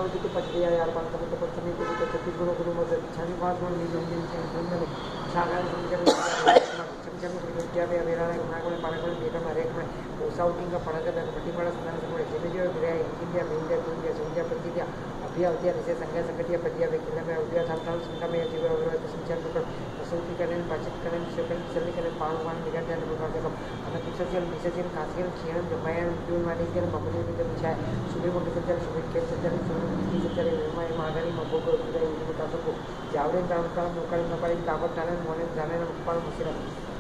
परमाणु की पचड़ी यार पान का तो पचड़ी को तो 36 गुणों को मत 5 गुण नहीं होंगे नहीं सागर समझ क्या भी अवेरा है ना कोई पाने को डेटा में रेक में साउटिंग का पड़ा कर बड़ी बड़ा संधान से कोई जिले जो गया इंडिया में इंडिया दुनिया संख्या प्रतिज्ञा अभिया होती है जैसे संख्या संगठिया प्रतिज्ञा व्यक्ति में अभिया साल संख्या में जीव और संचार पर प्रसूति करें बातचीत करें सेकंड चलने करें पाण निकाल जाने प्रकार के અને પિક્ચર વિસર્જન ખાસગીર ક્ષીણ જમાયા ઉદ્યોગ માટે કે મમલી રીતે છે સુબે મોટી સંચાર સુબે કે સંચાર સુબે સંચાર એમાં આગારી મબોકો ઉદય ઉદય કાસકો જાવરે તામતા મોકળ નપાળી કાબત તાને મોને જાને ઉપાલ મુસીરા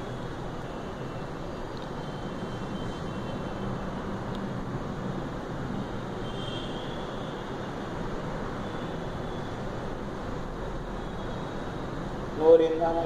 મોરિંદાના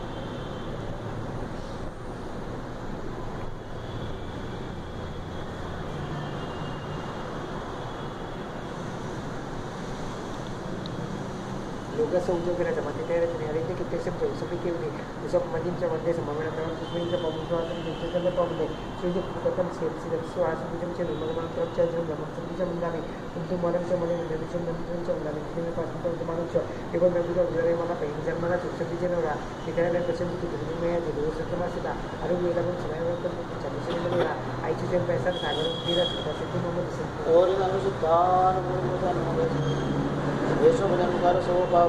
लोकांचा उद्योग करायचा म्हणजे काय रे की पेशंट सभी के लिए सब मजींच्या मध्ये संभावना करून सुस्मिंच्या पॉम्पच्या त्यांच्या पॉम्पने सुद्धा प्रथम सेल्स श्वास तुमच्या निर्माण प्रचार जो संधीच्या मुंगाने तुमच्या मरणच्या मध्ये निर्देशन नंतरच्या मुंगाने तुम्ही पासून माणूस एवढं मेंदूचा वगैरे मला पहिली जन्माला सुसंधीचे नवरा एखाद्या पेशंट की तुम्ही दिलो सत्तमासिता आरोग्य वेळेला पण सगळ्यावर चालीस आईची जेम पैसा सागर दिला सिद्धी मोहम्मद और अनुसुद्धान देशो भजनकार स्वभाव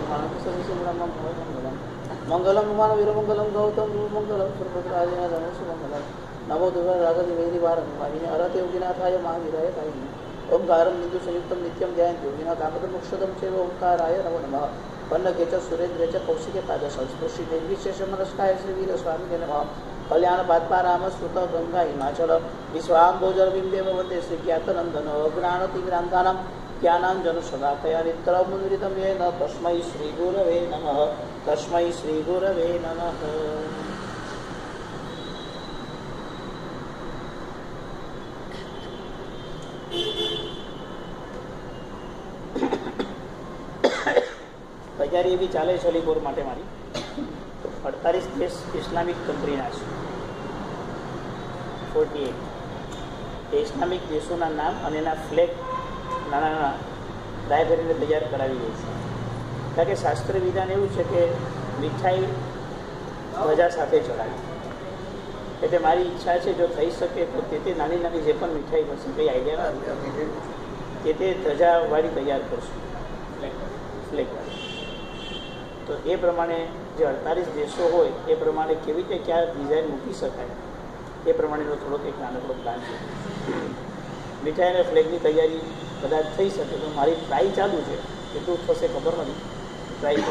मंगलम मान वीरमंगलम गौतम मंगलम सुरभद्राजय धनुषमंगलम नमो दुर्गा रागति वेदी भारत भाविने अरते योगिनाथाय महावीराय तारिणे ओंकारं बिंदु संयुक्तं नित्यं ध्यायन्ति योगिना कामदं मोक्षदं चैव ओंकाराय नमो नमः पन्नकेच सुरेन्द्रेच कौशिके पादसंस्पृशि निर्विशेषमनस्काय श्रीवीर स्वामिने नमः कल्याण पादपाराम श्रुत गंगा हिमाचल विश्वाम्भोजरबिम्बेव वन्दे श्रीज्ञातनन्दन अज्ञानतिमिरान्तानां ज्ञानाञ्जनशलाकया नित्यमुद्रितं येन तस्मै श्रीगुरवे नमः तस्मै श्रीगुरवे नमः तैयारी भी चाले छली बोर माटे मारी 48 देश इस्लामिक कंट्रीना છે 48 इस्लामिक देशों नाम और एना फ्लेग नाना नाना ड्राय करीने तैयार करावी गई છે કારણ કે શાસ્ત્ર વિધાન એવું છે કે મીઠાઈ ધજા સાથે ચડાવી એટલે મારી ઈચ્છા છે જો થઈ શકે તો તે નાની નાની જે પણ મીઠાઈ બનશે કંઈ આઈડિયા તે ધજાવાળી તૈયાર કરશું ફ્લેગવાળી તો એ પ્રમાણે જે 48 દેશો હોય એ પ્રમાણે કેવી રીતે ક્યાં ડિઝાઇન મૂકી શકાય એ પ્રમાણેનો થોડોક એક નાનકડો પ્લાન છે મીઠાઈ અને ફ્લેગની તૈયારી કદાચ થઈ શકે તો મારી ટ્રાય ચાલુ છે કેટલું થશે ખબર નથી ટ્રાય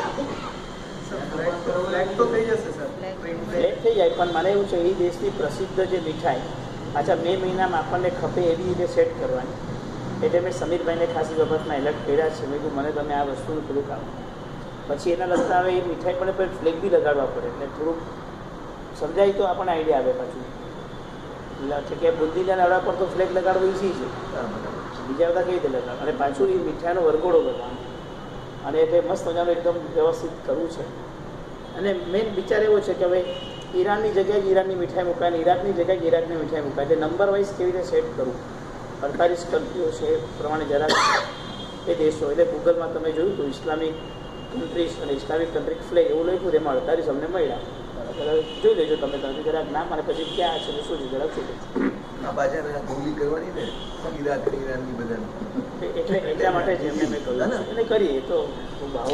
ફ્લેગ થઈ જાય પણ મને એવું છે એ દેશની પ્રસિદ્ધ જે મીઠાઈ પાછા મે મહિનામાં આપણને ખપે એવી રીતે સેટ કરવાની એટલે મેં સમીરભાઈને ખાસી બાબતમાં એલર્ટ કર્યા છે મેં કીધું મને તમે આ વસ્તુનું થોડુંક આવો પછી એના લગતા હવે એ મીઠાઈ પણ ફ્લેગ બી લગાડવા પડે એટલે થોડુંક સમજાય તો આપણને આઈડિયા આવે પાછું એટલે કે બુંદીના નવડા પર તો ફ્લેગ લગાડવો ઈઝી છે બીજા બધા કઈ રીતે લગાડ અને પાછું એ મીઠાઈનો વરઘોડો કરવાનો અને એટલે મસ્ત મજાનું એકદમ વ્યવસ્થિત કરવું છે અને મેઇન વિચાર એવો છે કે હવે ઈરાનની જગ્યાએ ઈરાનની મીઠાઈ મુકાય અને ઈરાકની જગ્યાએ ઈરાકની મીઠાઈ મુકાય એટલે નંબર વાઇઝ કેવી રીતે સેટ કરવું 48 કન્ટ્રીઓ છે એ પ્રમાણે જરા એ દેશો એટલે ગૂગલમાં તમે જોયું તો ઇસ્લામિક કન્ટ્રીઝ અને ઇસ્લામિક કન્ટ્રી ફ્લેગ એવું લખ્યું એમાં 48 અમને મળ્યા જોઈ લેજો તમે જરાક નામ અને પછી ક્યાં છે શું છે જરાક શું એટલે એટલા માટે જ એમને મેં કહ્યું એટલે કરીએ તો ભાવો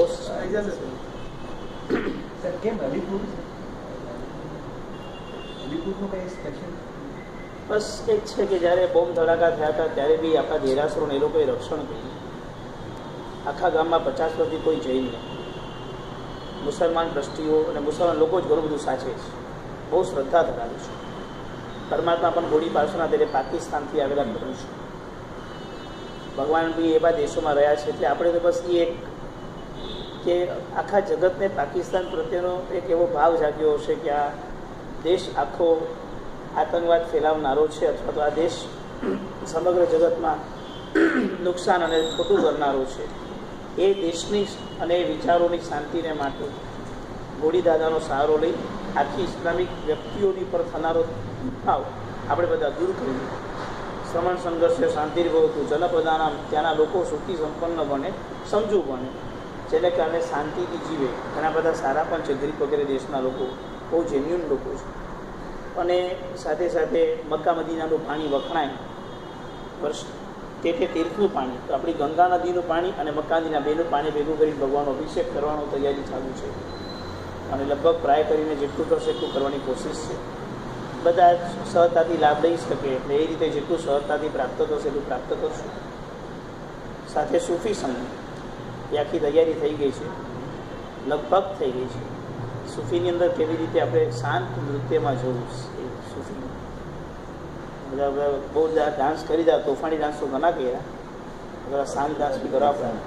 બસ એક છે કે જ્યારે બોમ્બ ધડાકા થયા હતા ત્યારે બી આપણા દેરાસરોને એ લોકોએ રક્ષણ કર્યું આખા ગામમાં 50 વર્ષથી કોઈ જઈ નહીં મુસલમાન ટ્રસ્ટીઓ અને મુસલમાન લોકો જ ઘણું બધું સાચવે છે બહુ શ્રદ્ધા ધરાવે છે પરમાત્મા પણ ગોળી પાસેના ત્યારે પાકિસ્તાનથી આવેલા કરું છું ભગવાન બી એવા દેશોમાં રહ્યા છે એટલે આપણે તો બસ એ એક કે આખા જગતને પાકિસ્તાન પ્રત્યેનો એક એવો ભાવ જાગ્યો હશે કે આ દેશ આખો આતંકવાદ ફેલાવનારો છે અથવા તો આ દેશ સમગ્ર જગતમાં નુકસાન અને ખોટું કરનારો છે એ દેશની અને એ વિચારોની શાંતિને માટે ગોળી દાદાનો સહારો લઈ આખી ઇસ્લામિક વ્યક્તિઓની પર થનારો ભાવ આપણે બધા દૂર કરીએ શ્રવણ સંઘર્ષ શાંતિર્ભવતું જનપદાના ત્યાંના લોકો સુખી સંપન્ન બને, સમજુ બને, જેને કારણે શાંતિથી જીવે. ઘણા બધા સારા પણ છે, ગ્રીક વગેરે દેશના લોકો બહુ જેન્યુન લોકો છે. અને સાથે સાથે મક્કા મદીનાનું પાણી વખણાય, વર્ષ તે તીર્થનું પાણી, તો આપણી ગંગા નદીનું પાણી અને મક્કા નદીના બેનું પાણી ભેગું કરીને ભગવાનનો અભિષેક કરવાનો તૈયારી ચાલુ છે. અને લગભગ પ્રાય કરીને જેટલું થશે એટલું કરવાની કોશિશ છે. બધા સહજતાથી લાભ લઈ શકે, એટલે એ રીતે જેટલું સહજતાથી પ્રાપ્ત થશે એટલું પ્રાપ્ત કરશું. સાથે સૂફી સંઘ એ આખી તૈયારી થઈ ગઈ છે, લગભગ થઈ ગઈ છે. સૂફીની અંદર કેવી રીતે આપણે શાંત નૃત્યમાં જવું, સૂફી બધા બહુ ડાન્સ કરી દા, તોફાની ડાન્સ તો ઘણા કર્યા, બધા શાંત ડાન્સ બી કરવા પડે.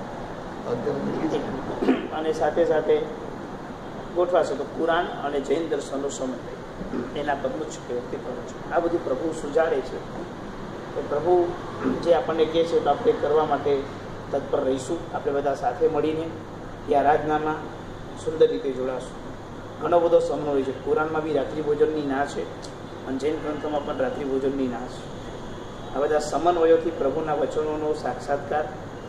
અને સાથે સાથે ગોઠવાશે તો કુરાન અને જૈન દર્શનનો સમય એના પગનું છે, વ્યક્તિ પગનું છે. આ બધું પ્રભુ સુજાડે છે. તો પ્રભુ જે આપણને કહે છે તો આપણે કરવા માટે તત્પર રહીશું. આપણે બધા સાથે મળીને એ આરાધનામાં સુંદર રીતે જોડાશું. ઘણો બધો સમન્વય છે. કુરાનમાં બી રાત્રિ ભોજનની ના છે અને જૈન ગ્રંથોમાં પણ રાત્રિ ભોજનની ના છે. આ બધા સમન્વયોથી પ્રભુના વચનોનો સાક્ષાત્કાર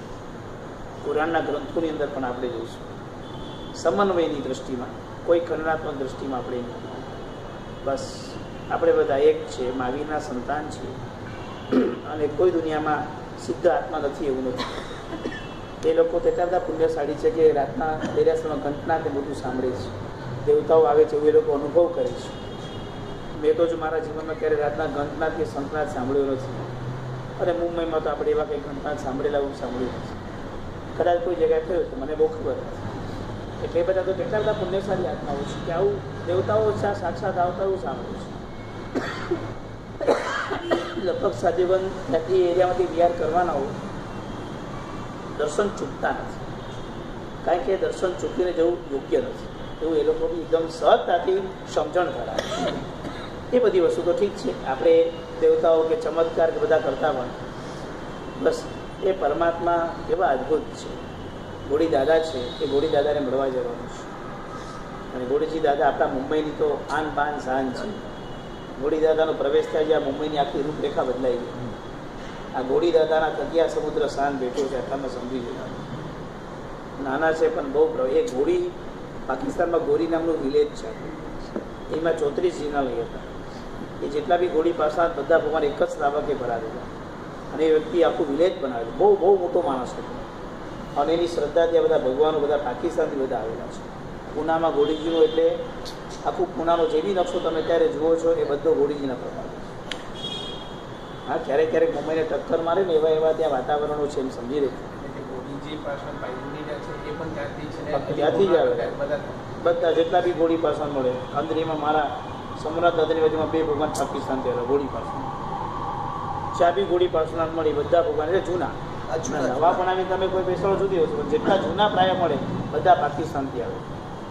કુરાનના ગ્રંથોની અંદર પણ આપણે જોઈશું. સમન્વયની દૃષ્ટિમાં, કોઈ ખંડનાત્મક દૃષ્ટિમાં આપણે નહીં. બસ આપણે બધા એક છે, મહાવીરના સંતાન છીએ અને કોઈ દુનિયામાં સિદ્ધ આત્મા નથી એવું નથી. એ લોકો તેટલા બધા પુણ્યશાળી છે કે રાતના દેરાસરમાં ઘંટનાથ એ બધું સાંભળે છે, દેવતાઓ આવે છે એવું એ લોકો અનુભવ કરે છે. મેં તો જ મારા જીવનમાં ક્યારે રાતના ઘંટનાથ કે સંતનાથ સાંભળ્યો નથી. અને મુંબઈમાં તો આપણે એવા કંઈ ઘંટનાથ સાંભળેલા એવું સાંભળ્યું નથી. કદાચ કોઈ જગ્યાએ થયું તો મને બહુ ખબર નથી. એટલે એ બધા તો કેટલા બધા પુણ્યશાળી આત્માઓ છે કે આવું દેવતાઓ સાક્ષાત આવતા એવું સાંભળ્યું છે. લગભગ સાજીવન એ એરિયામાંથી વિહાર કરવાના હોય, દર્શન ચૂકતા નથી. કારણ કે દર્શન ચૂકીને જવું યોગ્ય નથી એવું એ લોકો બી એકદમ સહજતાથી સમજણ કરાવે. એ બધી વસ્તુ તો ઠીક છે, આપણે દેવતાઓ કે ચમત્કાર કે બધા કરતા પણ બસ એ પરમાત્મા કેવા અદ્ભુત છે. ગોળી દાદા છે, એ ગોળી દાદાને મળવા જવાનું છે. અને ગોળીજી દાદા આપણા મુંબઈની તો આન બાન શાન છે. ગોળી દાદાનો પ્રવેશ થાય જ્યાં મુંબઈની આખી રૂપરેખા બદલાઈ ગઈ. આ ગોળી દાદાના તકિયા સમુદ્ર શાન બેઠો છે, આટલામાં સમજી ગયો. નાના છે પણ બહુ. એ ગોળી પાકિસ્તાનમાં ગોરી નામનું વિલેજ છે, એમાં 34 જીનાલય હતા. એ જેટલા બી ગોળી પાસા બધા ભગવાન એક જ શ્રાવકે ભરાવેલા અને એ વ્યક્તિ આખું વિલેજ બનાવેલું. બહુ બહુ મોટો માણસ હતો અને એની શ્રદ્ધાથી આ બધા ભગવાનો બધા પાકિસ્તાનથી બધા આવેલા છે. પૂનામાં ગોળીજીનું એટલે આખું પૂનાનો જે બી નકશો તમે ત્યારે જુઓ છો એ બધો ગોળીજીના પ્રમાણે. હા, ક્યારેક ક્યારેક મુંબઈને ટક્કર મારે ને એવા એવા ત્યાં વાતાવરણો છે એમ સમજી રહે. ત્યાંથી જ આવે બધા જેટલા બી ગોળી પાસણ મળે. અંદરીમાં મારા સમુદ્ર દાદાની બાજુમાં 2 ભગવાન પાકિસ્તાન થયેલા ગોળી પાસણ. ચા બી ગોળી પાસણ મળી, બધા ભગવાન એટલે જૂના. નવા પણ આવી તમે કોઈ બેસાડો જુદી વસ્તુ, પણ જેટલા જૂના પ્રાય મળે બધા પાકિસ્તાનથી આવે.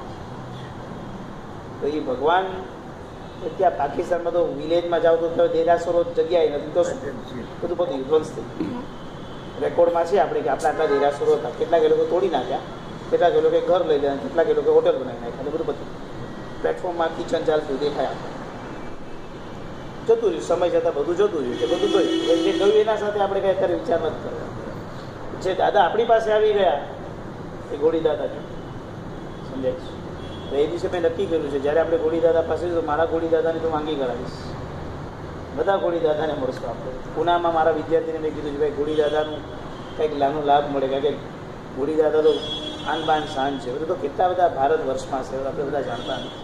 તો એ ભગવાન ત્યાં પાકિસ્તાનમાં તો વિલેજમાં જાઓ તો દેરાસરો જગ્યાએ નથી, તો બધું વિધ્વંસ થઈ ગયું. રેકોર્ડમાં છે આપણે કે આપણા આટલા દેરાસરો હતા, કેટલાક એ લોકો તોડી નાખ્યા, કેટલાક એ લોકો ઘર લઈ લીધા, કેટલાક એ લોકો હોટલ બનાવી નાખ્યા, બધું બધું પ્લેટફોર્મમાં કિચન ચાલતું દેખાય આપણે. જતું રહ્યું, સમય જતાં બધું જતું રહ્યું, એ બધું ગયું. જે ગયું એના સાથે આપણે કંઈ અત્યારે વિચાર નથી કરવો. જે દાદા આપણી પાસે આવી ગયા એ ગોળી દાદા છે, સમજાય છે. તો એ દિવસે મેં નક્કી કર્યું છે જ્યારે આપણે ગોળી દાદા પાસે તો મારા ગોળી દાદાને તો માંગી કરાવીશ. બધા ગોળી દાદાને મળશો આપણે. પૂનામાં મારા વિદ્યાર્થીને મેં કીધું કે ભાઈ ગોળી દાદાનું કંઈક નાનો લાભ મળે, કારણ કે ગોળી દાદા તો આન બાન શાન છે. બધું તો કેટલા બધા ભારત વર્ષમાં છે, આપણે બધા જાણતા નથી.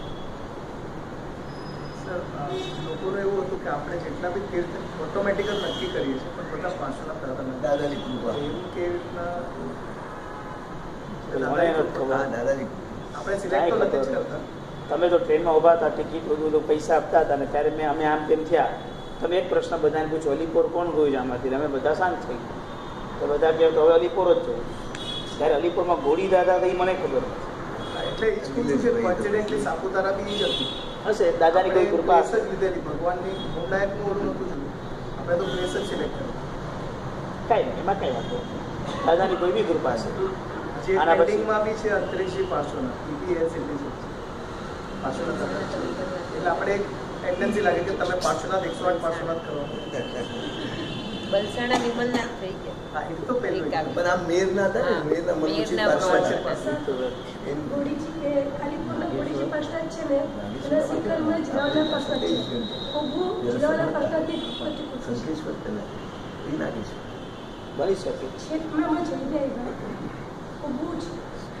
સર, લોકોનું એવું હતું કે આપણે જેટલા બી તીર્થ ઓટોમેટિક જ નક્કી કરીએ છીએ, પણ બધા પાછળના કરતા નથી. દાદાની કૃપા એવું કેવી રીતના દાદાની આપણે સિલેક્ટ તો નથી જ કરતા. તમે તો ટ્રેનમાં ઊભા હતા, ટિકિટ બધું પૈસા આપતા હતા ને ત્યારે અમે આમ તેમ થયા. તમે એક પ્રશ્ન બધાને પૂછો, અલીપોર કોણ ગયું છે આમાંથી? અમે બધા શાંત થઈ ગયા. તો બધા કહે તો હવે અલીપોર જ જોયું. ત્યારે અલીપોરમાં ગોળી દાદા તો એ મને ખબર નથી. એટલે એ જ પૂછ્યું છે, કોન્ફિડન્ટલી સાપુતારા બી જ હતી હશે, દાદાની કોઈ કૃપા જ લીધેલી. ભગવાનની ઊંડાઈનું ઓલું નહોતું જોયું, આપણે તો પ્લેસ જ સિલેક્ટ કર્યું. કાંઈ નહીં, એમાં કાંઈ વાંધો દાદાની કોઈ બી કૃપા છે. જે પેન્ડિંગમાં બી છે અંતરિક્ષી પાર્શ્વનાથ, EPS એટલે છે પાર્શ્વનાથ. એટલે આપણે એક ટેન્ડન્સી લાગે કે તમે પાર્શ્વનાથ 108 પાર્શ્વનાથ કરવા. બલસાણા નિર્મલનાથ થઈ ગયા. હા, એ તો પહેલું એક પણ આ મેર ના થાય ને, મેરના મનુજી મેરના પાછળ ગોડીજી કે કાલીપુરના ગોડીજી પાછળ છે ને એના શિખરમાં જીરાવલા પાછળ છે. ઉભું જીરાવલા પાછળથી સંકેશ્વર પહેલા એ નાખી છે. બની શકે ક્ષેત્રમાં જઈ જાય ઉભું છે.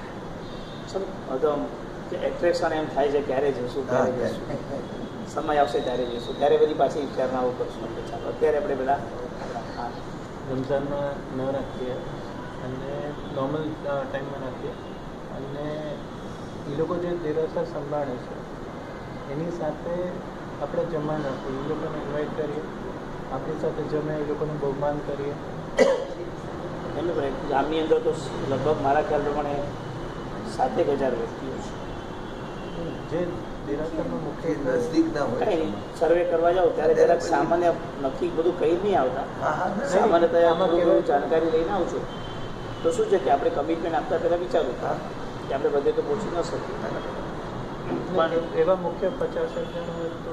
એટ્રેક્શન એમ થાય છે ક્યારે જઈશું ક્યારે જઈશું, સમય આવશે ત્યારે જઈશું, ત્યારે બધી પાછી વિચારણાઓ કરશું. ચાલો અત્યારે આપણે બધા રમઝાનમાં ન રાખીએ અને નોર્મલ ટાઈમમાં રાખીએ, અને એ લોકો જે દેરાસર સંભાળે છે એની સાથે આપણે જમવા નાખીએ, એ લોકોને ઇન્વાઇટ કરીએ, આપણી સાથે જમે, એ લોકોનું બહુમાન કરીએ. એમ ગામની અંદર તો લગભગ મારા ખ્યાલ પ્રમાણે 7,000 વ્યક્તિઓ છે. જે દેરાસરનો મુખ્ય નજદીક ના હોય કઈ સર્વે કરવા જાઓ ત્યારે જરાક સામાન્ય નક્કી બધું કહી નહીં આવતા. સામાન્યતઃ આમાં કેવું જાણકારી લઈને આવું છું તો શું છે કે આપણે કમિટમેન્ટ આપતા પહેલાં વિચારવું કે આપણે બધે તો પહોંચી ન શકીએ, પણ એવા મુખ્ય 50 જણ હોય તો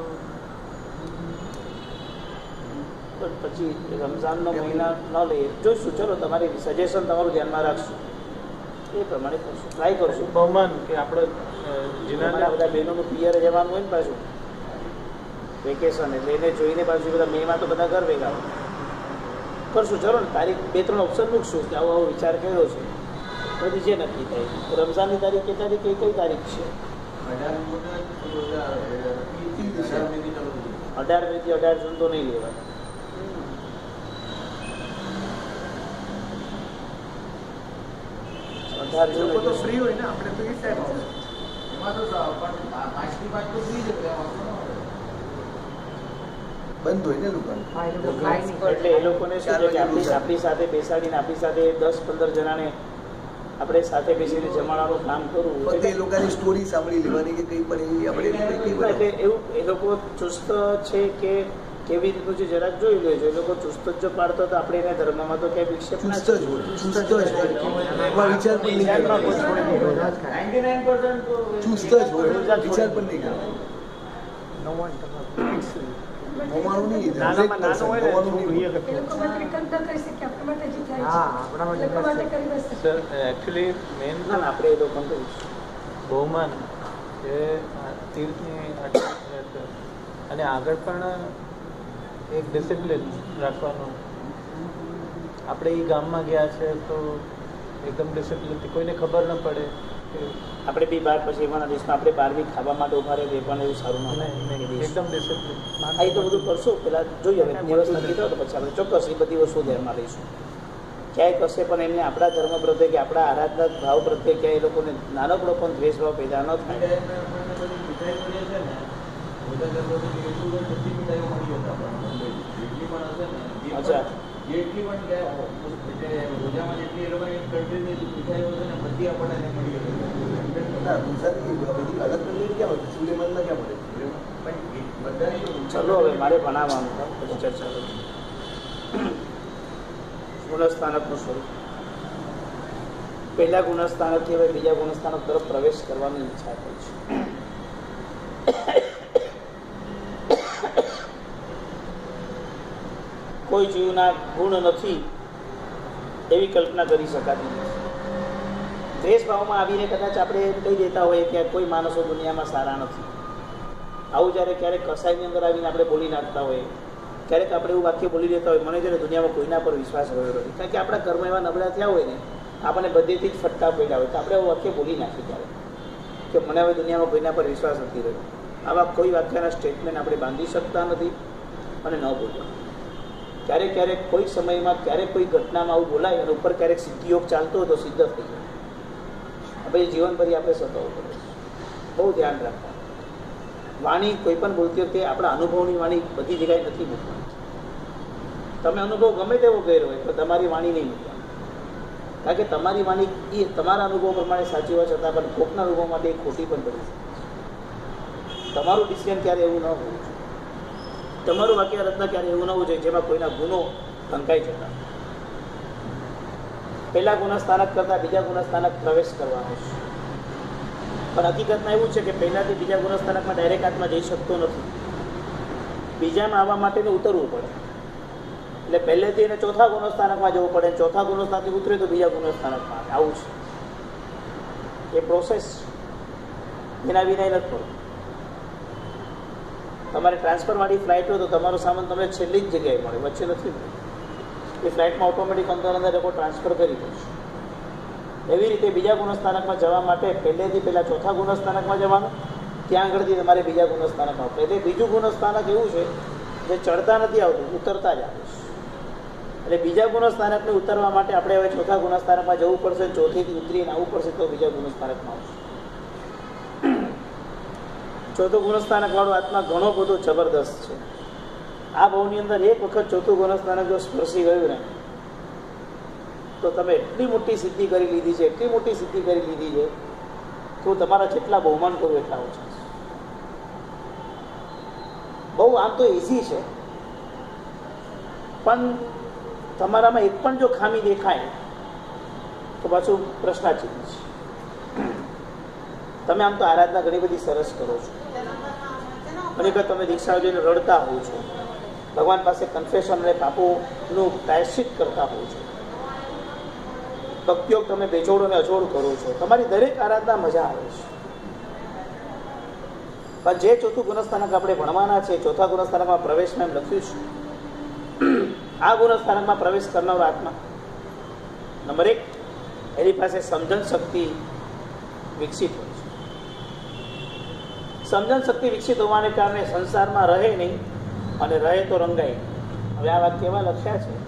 પછી રમઝાનનો મહિના ન લઈએ, જોઈશું. ચલો તમારી સજેશન તમારું ધ્યાનમાં રાખશું, એ પ્રમાણે કરશું, ટ્રાય કરશું. બહુમાન કે આપણે જીનાના બધા બહેનોનું પિયર જવાનું હોય ને પાછું વેકેશન, એટલે એને જોઈને પાછું બધા મેમાં તો બધા ઘર ભેગા કરશું. ચલો ને તારીખ 2-3 ઓપ્શન મૂકશું કે આવો વિચાર કર્યો છે, બધી જે નક્કી થાય. રમઝાનની તારીખ કઈ તારીખ, કઈ તારીખ છે? 18 મેથી 18 જૂન તો નહીં લેવાના. ફ્રી હોય ને આપણે તો એ ટાઈમ બંધ હોય ને દુકાન. એટલે એ લોકોને શું છે કે આપણી સાથે બેસાડીને આપણી સાથે 10-15 જણાને આપણે સાથે બેસીને જમાડવાનું કામ કરવું. એ લોકોની સ્ટોરી સાંભળી લેવાની કે કંઈ પણ એવી આપણે એટલે એવું એ લોકો ચુસ્ત છે કે કેવી રીતનું છે જરાક જોઈ લેજો. એ લોકો ચુસ્ત જ જો પાડતો તો આપણે એને ધર્મમાં તો ક્યાંય વિક્ષેપ ના ચુસ્ત જ હોય, ચુસ્ત જ હોય. એમાં વિચાર પણ નહીં કરવાનો. ચુસ્ત જ હોય, વિચાર પણ નહીં કરવાનો. મોમાનું નહીં, નાનો હોય ને એ લોકો માટે કંઈ ન કરી શકે, આપણા માટે જે થાય છે એ લોકો માટે કરી બસ. સર એકચ્યુઅલી મેન આપણે એ લોકો કરીશું. બહુમાન એ તીર્થની અને આગળ પણ એક ડિસિપ્લિન રાખવાનું. આપણે એ ગામમાં ગયા છે તો એકદમ ડિસિપ્લિનથી, કોઈને ખબર ન પડે કે આપણે બી બાર પછી એમાં દેશમાં આપણે બહાર બી ખાવા માટે ઉભા રહે એ પણ એવું સારું ના એકદમ ડિસિપ્લિન. આ તો બધું કરશું. પેલા જોઈએ હવે દિવસ નક્કી થયો તો પછી આપણે ચોક્કસ એ બધી વસ્તુ ધ્યાનમાં લઈશું. ક્યાંય કશે પણ એમને આપણા ધર્મ પ્રત્યે કે આપણા આરાધના ભાવ પ્રત્યે ક્યાંય એ લોકોને નાનકડો પણ દ્વેષભાવ પેદા ન થાય. અચ્છા ચલો હવે મારે ભણાવવાનું પછી ચર્ચા કરું. ગુણસ્થાનકનું સ્વરૂપ. પહેલા ગુણસ્થાનકથી હવે બીજા ગુણસ્થાનક તરફ પ્રવેશ કરવાની ઈચ્છા થઈ છે. કોઈ જીવના ગુણ નથી એવી કલ્પના કરી શકાતી નથી. દ્વેષભાવમાં આવીને કદાચ આપણે એમ કહી દેતા હોઈએ કે કોઈ માણસો દુનિયામાં સારા નથી. આવું જ્યારે ક્યારેક કસાઈની અંદર આવીને આપણે બોલી નાખતા હોઈએ, ક્યારેક આપણે એવું વાક્ય બોલી દેતા હોય, મને છે ને દુનિયામાં કોઈના પર વિશ્વાસ રહ્યો નથી, કારણ કે આપણા કર્મ એવા નબળા થયા હોય ને, આપણને બધેથી જ ફટકા પડ્યા હોય, તો આપણે એવું વાક્ય બોલી નાખીએ ત્યારે કે મને હવે દુનિયામાં કોઈના પર વિશ્વાસ નથી રહ્યો. આવા કોઈ વાક્યના સ્ટેટમેન્ટ આપણે બાંધી શકતા નથી અને ન બોલવા. ક્યારેક ક્યારેક કોઈક સમયમાં ક્યારેક કોઈ ઘટનામાં આવું બોલાય અને ઉપર ક્યારેક સિદ્ધિયોગ ચાલતો હોય તો સિદ્ધ થઈ જાય. હવે જીવનભરી આપણે સતાવવું પડે. બહુ ધ્યાન રાખવાનું. વાણી કોઈ પણ બોલતી વખતે આપણા અનુભવની વાણી બધી જગ્યાએ નથી મૂકવાની. તમે અનુભવ ગમે તેવો કર્યો હોય તો તમારી વાણી નહીં મૂકવાની, કારણ કે તમારી વાણી એ તમારા અનુભવ પ્રમાણે સાચી હોય છતાં પણ કોકના અનુભવ માટે એ ખોટી પણ બની શકે. તમારું ડિસિઝન ક્યારે એવું ન હોવું જોઈએ, તમારું વાક્ય રચના ક્યારે એવું ન હોવું જોઈએ જેમાં કોઈના ગુનો ઢંકાઈ જતા. પહેલા ગુણસ્થાનક કરતાં બીજા ગુણસ્થાનક પ્રવેશ કરવાનો છે. પણ હકીકતમાં એવું છે કે પહેલાંથી બીજા ગુણસ્થાનકમાં ડાયરેક્ટ આત્મા જઈ શકતો નથી. બીજામાં આવવા માટે ઉતરવું પડે. એટલે પહેલેથી એને ચોથા ગુણસ્થાનકમાં જવું પડે, ચોથા ગુણસ્થાનકથી ઉતરે તો બીજા ગુણસ્થાનકમાં આવે. આવું છે એ પ્રોસેસ, એના વિના નથી પડતું. તમારે ટ્રાન્સફરવાળી ફ્લાઇટ હોય તો તમારો સામાન તમને છેલ્લી જ જગ્યાએ મળે, વચ્ચે નથી મળે. એ ફ્લાઇટમાં ઓટોમેટિક અંદર લોકો ટ્રાન્સફર કરી દેશે. એવી રીતે બીજા ગુણસ્થાનકમાં જવા માટે પહેલેથી પહેલાં ચોથા ગુણસ્થાનકમાં જવાનું, ત્યાં આગળથી તમારે બીજા ગુણસ્થાનકમાં આવતું. એટલે બીજું ગુણસ્થાનક એવું છે જે ચડતા નથી આવતું, ઉતરતા જ આવે છે. એટલે બીજા ગુણસ્થાનકને ઉતરવા માટે આપણે હવે ચોથા ગુણસ્થાનકમાં જવું પડશે, ચોથીથી ઉતરીને આવવું પડશે તો બીજા ગુણસ્થાનકમાં આવશે. ચોથું ગુણસ્થાનક વાળો આત્મા ઘણો બધો જબરદસ્ત છે. આ ભાવની અંદર એક વખત ચોથું ગુણસ્થાનક જો સ્પર્શી ગયું ને તો તમે એટલી મોટી સિદ્ધિ કરી લીધી છે, એટલી મોટી સિદ્ધિ કરી લીધી છે તો તમારા જેટલા બહુમાન કરો એટલા ઓછા છે. બહુ આમ તો ઇઝી છે, પણ તમારામાં એક પણ જો ખામી દેખાય તો પાછું પ્રશ્નાચિહ્ન છે. તમે આમ તો આરાધના ઘણી બધી સરસ કરો છો, ખરેખર તમે દીક્ષા જોઈને રડતા હોવ છો, ભગવાન પાસે કન્ફેશન અને પાપોનું પ્રાયશ્ચિત કરતા હોવ છો, ભક્તિયોગ તમે બેજોડ અને અજોડ કરો છો, તમારી દરેક આરાધના મજા આવે છે. પણ જે ચોથું ગુણસ્થાનક આપણે ભણવાના છે, ચોથા ગુણસ્થાનકમાં પ્રવેશમાં એમ લખ્યું છે, આ ગુણસ્થાનકમાં પ્રવેશ કરનારો આત્મા નંબર 1 એની પાસે સમજણ શક્તિ વિકસિત હોય છે. સમજણ શક્તિ વિકસિત હોવાને કારણે સંસારમાં રહે નહીં અને રહે તો રંગાય. હવે આ વાત કેવા લખ્યા છે,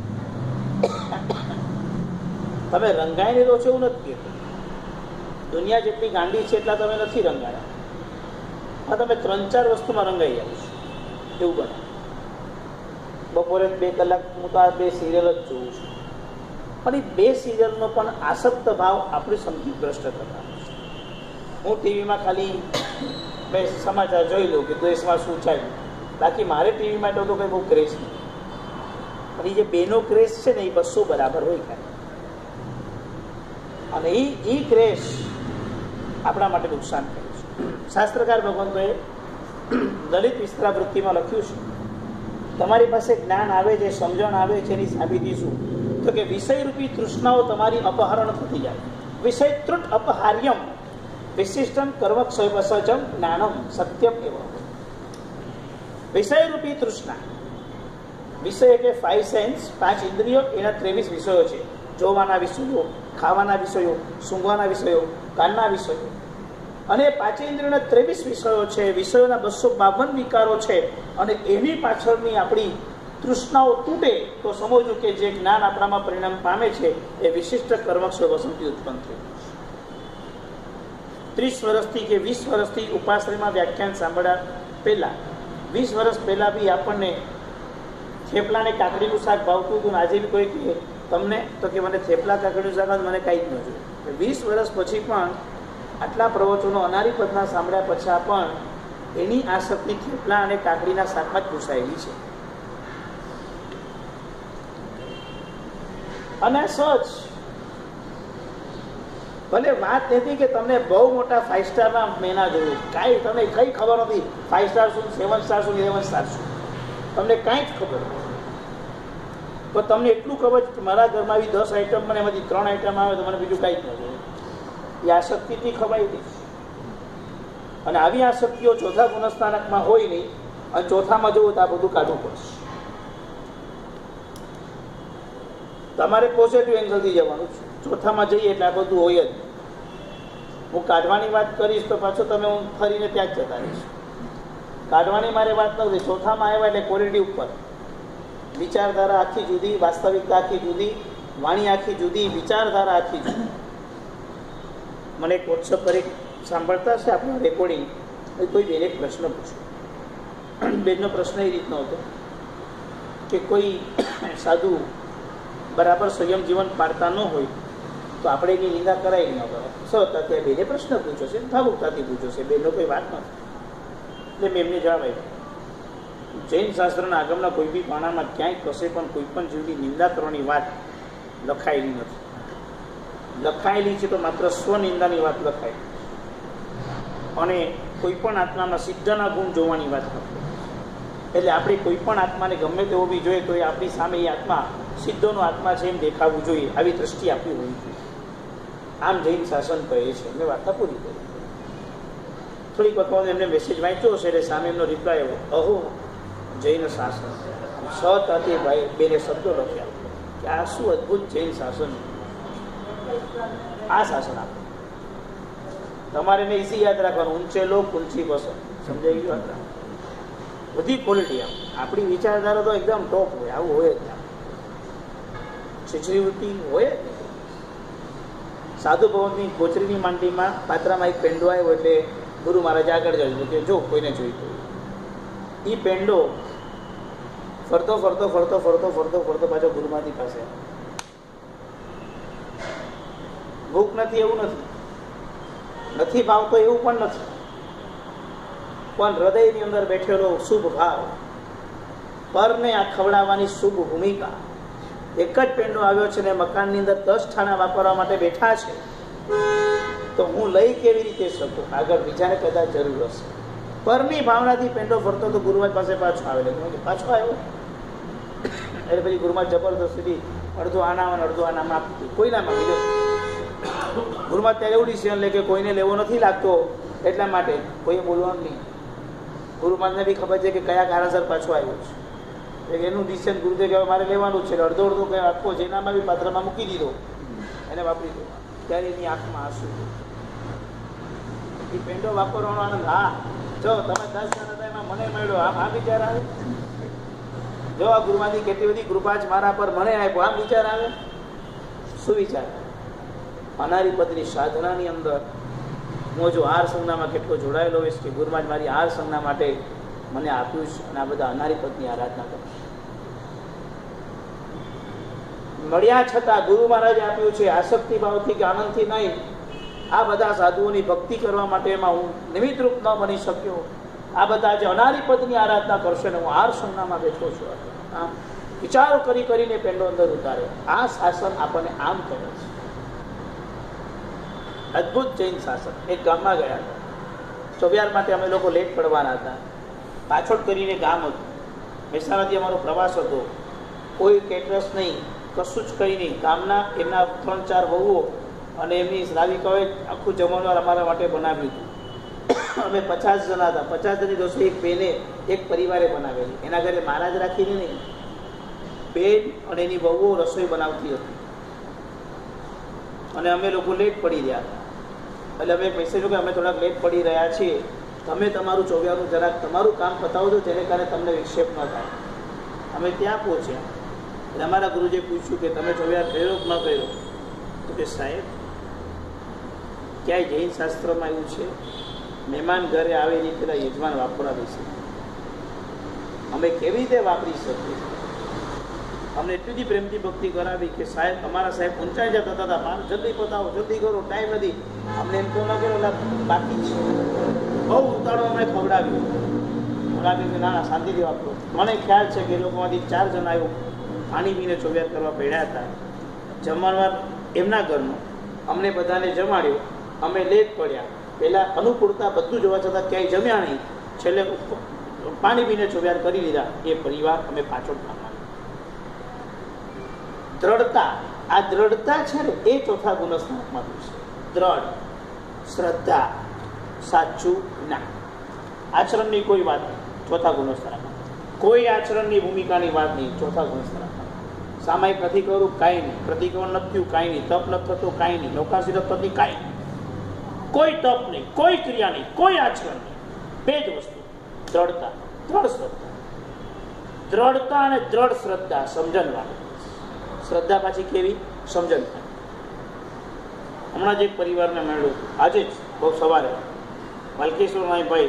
તમે રંગાઈને રહો છો એવું નથી કહેતું. દુનિયા જેટલી ગાંડી છે એટલા તમે નથી રંગાયા, હા તમે 3-4 વસ્તુમાં રંગાઈ જાવ છો એવું બને. બપોરે 2 કલાક હું તો આ 2 સિરિયલ જ જોઉં છું, પણ એ 2 સિરિયલનો પણ આસક્ત ભાવ આપણી સંગીત ભ્રષ્ટ કરતા. હું ટીવીમાં ખાલી મેં સમાચાર જોઈ લઉં કે દેશમાં શું ચાલ્યું, બાકી મારે ટીવી માટે તો કંઈ બહુ ક્રેઝ નહીં. પણ એ જે બેનો ક્રેઝ છે ને એ 200 બરાબર હોય ખાલી, અને એ ક્રેઝ આપણા માટે નુકસાન કરે છે. શાસ્ત્રકાર ભગવંતોએ દલિત વિસ્તરા વૃત્તિમાં લખ્યું છે, તમારી પાસે જ્ઞાન આવે છે, સમજણ આવે છે, એની સાબિતી શું? તો કે વિષયરૂપી તૃષ્ણાઓ તમારી અપહરણ થતી જાય. વિષય ત્રુટ અપહાર્યમ વિશિષ્ટમ કર્મક્ષયવસજમ જ્ઞાનમ સત્યમ એવ. વિષયરૂપી તૃષ્ણા, વિષય એટલે 5 સેન્સ, 5 ઇન્દ્રિયો, એના 23 વિષયો છે. જોવાના વિષયો, ખાવાના વિષયો, સૂંઘવાના વિષયો, કાનના વિષયો, અને 5 ઇન્દ્રિયોના 23 વિષયો છે. વિષયોના 252 વિકારો છે. અને એની પાછળની આપણી તૃષ્ણાઓ તૂટે તો સમજવું કે જે જ્ઞાન આપણામાં પરિણામ પામે છે એ વિશિષ્ટ કર્મક્ષયવસનથી ઉત્પન્ન થયું. 30 વર્ષથી કે 20 વર્ષથી ઉપાશ્રયમાં વ્યાખ્યાન સાંભળ્યા પહેલાં, 20 વર્ષ પહેલાં બી આપણને થેપલાને કાકડીનું શાક ભાવતું હતું, આજે બી કોઈ કહે તમને તો કે મને થેપલા કાકડીનું શાક મને કાંઈ જ ન જોયું. 20 વર્ષ પછી પણ આટલા પ્રવચનો અનારી પદના સાંભળ્યા પછી પણ એની આસક્તિ થેપલા અને કાકડીના શાકમાં જ ઘૂસાયેલી છે. અને સચ ભલે વાત નથી કે તમને બહુ મોટા 5 સ્ટારના મેના જોયું, કાંઈ તમને કંઈ ખબર નથી 5 સ્ટાર શું, 7 સ્ટાર શું, 11 સ્ટાર શું, તમને કાંઈ જ ખબર નથી. તો તમને એટલું ખબર કે મારા ઘરમાં આવી 10 આઈટમ મને એમાંથી 3 આઈટમ આવે તો મને બીજું કાંઈ જ ન જોઈએ. એ આસક્તિથી ખવાઈ દઈશ. અને આવી આસક્તિઓ ચોથા ગુણસ્થાનકમાં હોય નહીં, અને ચોથામાં જવું તો આ બધું કાઢવું પડશે. તમારે પોઝિટિવ એંગલથી જવાનું છે. ચોથામાં જઈએ એટલે આ બધું હોય જ. હું કાઢવાની વાત કરીશ તો પાછો તમે હું ફરીને ત્યાં જ જતા રહીશ. કાઢવાની મારે વાત નથી. ચોથામાં આવ્યા એટલે ક્વોલિટી ઉપર, વિચારધારા આખી જુદી, વાસ્તવિકતા આખી જુદી, વાણી આખી જુદી, વિચારધારા આખી જુદી. મને એક વોટ્સઅપ પર એક સાંભળતા છે આપણું રેકોર્ડિંગ, કોઈ બેન એક પ્રશ્ન પૂછ્યો. બેનનો પ્રશ્ન એ રીતનો હતો કે કોઈ સાધુ બરાબર સંયમ જીવન પાડતા ન હોય તો આપણે એની નિંદા કરાય ન કરાય. સરળતાથી બેને પ્રશ્ન પૂછ્યો છે, ભાવુકતાથી પૂછ્યો છે, બેનનો કોઈ વાત નથી. એટલે મેં એમને જવાબ આપ્યો, જૈન શાસ્ત્રના આગમના કોઈ બી પાણામાં ક્યાંય કશે પણ કોઈ પણ જીવની નિંદા કરવાની વાત લખાયેલી નથી. લખાયેલી છે તો માત્ર સ્વનિંદાની વાત લખાય, અને કોઈ પણ આત્મામાં સિદ્ધના ગુણ જોવાની વાત નથી. એટલે આપણે કોઈ પણ આત્માને ગમે તેવો બી જોઈએ તો એ આપણી સામે એ આત્મા સિદ્ધોનો આત્મા છે એમ દેખાવું જોઈએ, આવી દ્રષ્ટિ આપવી હોવી જોઈએ. આમ જૈન શાસન કહે છે. મેં વાર્તા પૂરી કરી. થોડીક વખત એમને મેસેજ વાંચ્યો હશે એટલે સામે એમનો રિપ્લાય આવ્યો, અહો જૈન શાસન. સત હતી ભાઈ બેને શબ્દો લખ્યા કે આ શું અદભુત જૈન શાસન. આ શાસન આપે તમારે મેં ઇસી યાદ રાખવાનું, ઊંચે લોક ઊંચી પસંદ. સમજાઈ ગયું? બધી ક્વોલિટી આપણી વિચારધારા તો એકદમ ટોપ હોય. આવું હોય જ શિષ્યવૃત્તિ હોય જ. સાધુ ભવનની કોચરીની માંડીમાં પાત્રામાં એક પેંડો આવ્યો એટલે ગુરુ મહારાજ આગળ જાય કે જો કોઈને જોઈતો એ પેંડો ફરતો ફરતો ફરતો ફરતો ફરતો ફરતો પાછો ગુરુમાજી પાસે. ભૂખ નથી એવું નથી ભાવતો એવું પણ નથી, પણ હૃદયની અંદર બેઠેલો શુભ ભાવ, પરને આ ખવડાવવાની શુભ ભૂમિકા. એક જ પેંડો આવ્યો છે ને મકાનની અંદર 10 ઠાણા વાપરવા માટે બેઠા છે, તો હું લઈ કેવી રીતે શકું? આગળ બીજાને કદાચ જરૂર હશે. પરની ભાવનાથી પેંડો ફરતો તો ગુરુમાજ પાસે પાછો આવે. પાછો આવ્યો એટલે પછી ગુરુમાજ જબરદસ્તી અડધો આનામાં અડધો આનામાં આપતી, કોઈ ના માંગી દો. ગુરુમાજ ત્યારે એવું ડિસિઝન લે કે કોઈને લેવો નથી લાગતો એટલા માટે કોઈએ બોલવાનું નહીં. ગુરુમાજને બી ખબર છે કે કયા કારણસર પાછો આવ્યો છે. એનું ડિસિઝન ગુરુદેવ કહેવાય મારે લેવાનું છે. અડધો અડધો કઈ આખો જેનામાં બી પાત્રમાં મૂકી દીધો, એને વાપરી દો. ત્યારે એની આંખમાં આંસુ. એ પેંડો વાપરવાનો આનંદ. હા જો તમે 10 જણા હતા એમાં મને મળ્યો, આમ આ વિચાર આવે. જો આ ગુરુમાંથી કેટલી બધી કૃપા જ મારા પર મને આપ્યો, આમ વિચાર આવે. શું વિચાર? અનારીપદની સાધનાની અંદર હું જો આર સંજ્ઞામાં કેટલો જોડાયેલો હોઈશ કે ગુરુમાજ મારી આર સંજ્ઞા માટે મને આપ્યું છે અને આ બધા અનારીપદની આરાધના કરું. મળ્યા છતાં ગુરુ મહારાજે આપ્યું છે આસક્તિ ભાવથી કે આનંદથી નહીં. આ બધા સાધુઓની ભક્તિ કરવા માટે એમાં હું નિમિત્તરૂપ ન બની શક્યો. આ બધા જે અનારીપદની આરાધના કરશે ને હું આર સંજ્ઞામાં બેઠો છું. આમ વિચારો કરી કરીને પેંડો અંદર ઉતારે. આ શાસન આપણને આમ કહે છે અદભુત જૈન શાસન. એક ગામમાં ગયા હતા, ચોવિયાર માટે અમે લોકો લેટ પડવાના હતા. પાછળ કરીને ગામ હતું, મહેસાણાથી અમારો પ્રવાસ હતો. કોઈ કેટરસ નહીં, કશું જ કંઈ નહીં. ગામના એમના 3-4 વહુઓ અને એમની શ્રાવિકાઓએ આખું જમણવાર અમારા માટે બનાવ્યું હતું. અમે 50 જણા હતા. 50 જણની રસોઈ એક બેને એક પરિવારે બનાવેલી. એના ઘરે મહારાજ રાખીને નહીં, બેન અને એની વહુઓ રસોઈ બનાવતી હતી. અને અમે લોકો લેટ પડી રહ્યા હતા. એટલે અમે મેસેજ કે અમે થોડાક લેટ પડી રહ્યા છીએ, તમે તમારું ચોવિયારનું જરાક તમારું કામ પતાવજો જેને કારણે તમને વિક્ષેપ ન થાય. અમે ત્યાં પહોંચ્યા એટલે અમારા ગુરુજીએ પૂછ્યું કે તમે ચોવિયાર કર્યો કે ન કર્યો? તો કે સાહેબ ક્યાંય જૈન શાસ્ત્રમાં એવું છે મહેમાન ઘરે આવે એની પેલા યજમાન વાપરાવી છે? અમે કેવી રીતે વાપરી શકીએ? અમને એટલી બધી પ્રેમથી ભક્તિ કરાવી કે સાહેબ અમારા સાહેબ ઊંચાઈ જતા હતા, પાન જલ્દી પતાવો, જલ્દી કરો, ટાઈમ નથી. અમને એમ તો ન કર્યો બાકી છે. બહુ ઉતાળો અમે ખવડાવ્યું કે ના શાંતિથી વાપરો. મને ખ્યાલ છે કે એ લોકોમાંથી 4 જણા એવું પાણી પીને ચોવિયાર કરવા પડ્યા હતા. જમણવાર એમના ઘરનું અમને બધાને જમાડ્યો. અમે લેટ પડ્યા. પહેલાં અનુકૂળતા બધું જોવા છતાં ક્યાંય જમ્યા નહીં. છેલ્લે પાણી પીને ચોવિયાર કરી લીધા. એ પરિવાર અમે પાછળ દ્રઢતા. આ દ્રઢતા છે ને એ ચોથા ગુણસ્થાનકમાં છે. દ્રઢ, શ્રદ્ધા, સાચું જ્ઞાન. આચરણની કોઈ વાત નહીં ચોથા ગુણસ્થાનકમાં. કોઈ આચરણની ભૂમિકાની વાત નહીં ચોથા ગુણસ્થાનકમાં. સામાયિક નથી કરવું કાંઈ નહીં, પ્રતિક્રમણ નથી થયું કાંઈ નહીં, તપ નથી થતો કાંઈ નહીં, લોકાસિરત નથી કાંઈ નહીં, કોઈ તપ નહીં, કોઈ ક્રિયા નહીં, કોઈ આચરણ નહીં. 2 જ વસ્તુ, દ્રઢતા, દ્રઢ શ્રદ્ધા. દ્રઢતા અને દ્રઢ શ્રદ્ધા સમજણવાળી. શ્રદ્ધા પાછી કેવી? સમજણ. હમણાં જ એક પરિવારને મળ્યું, આજે જ બહુ સવારે વાલકેશ્વરમાં ભાઈ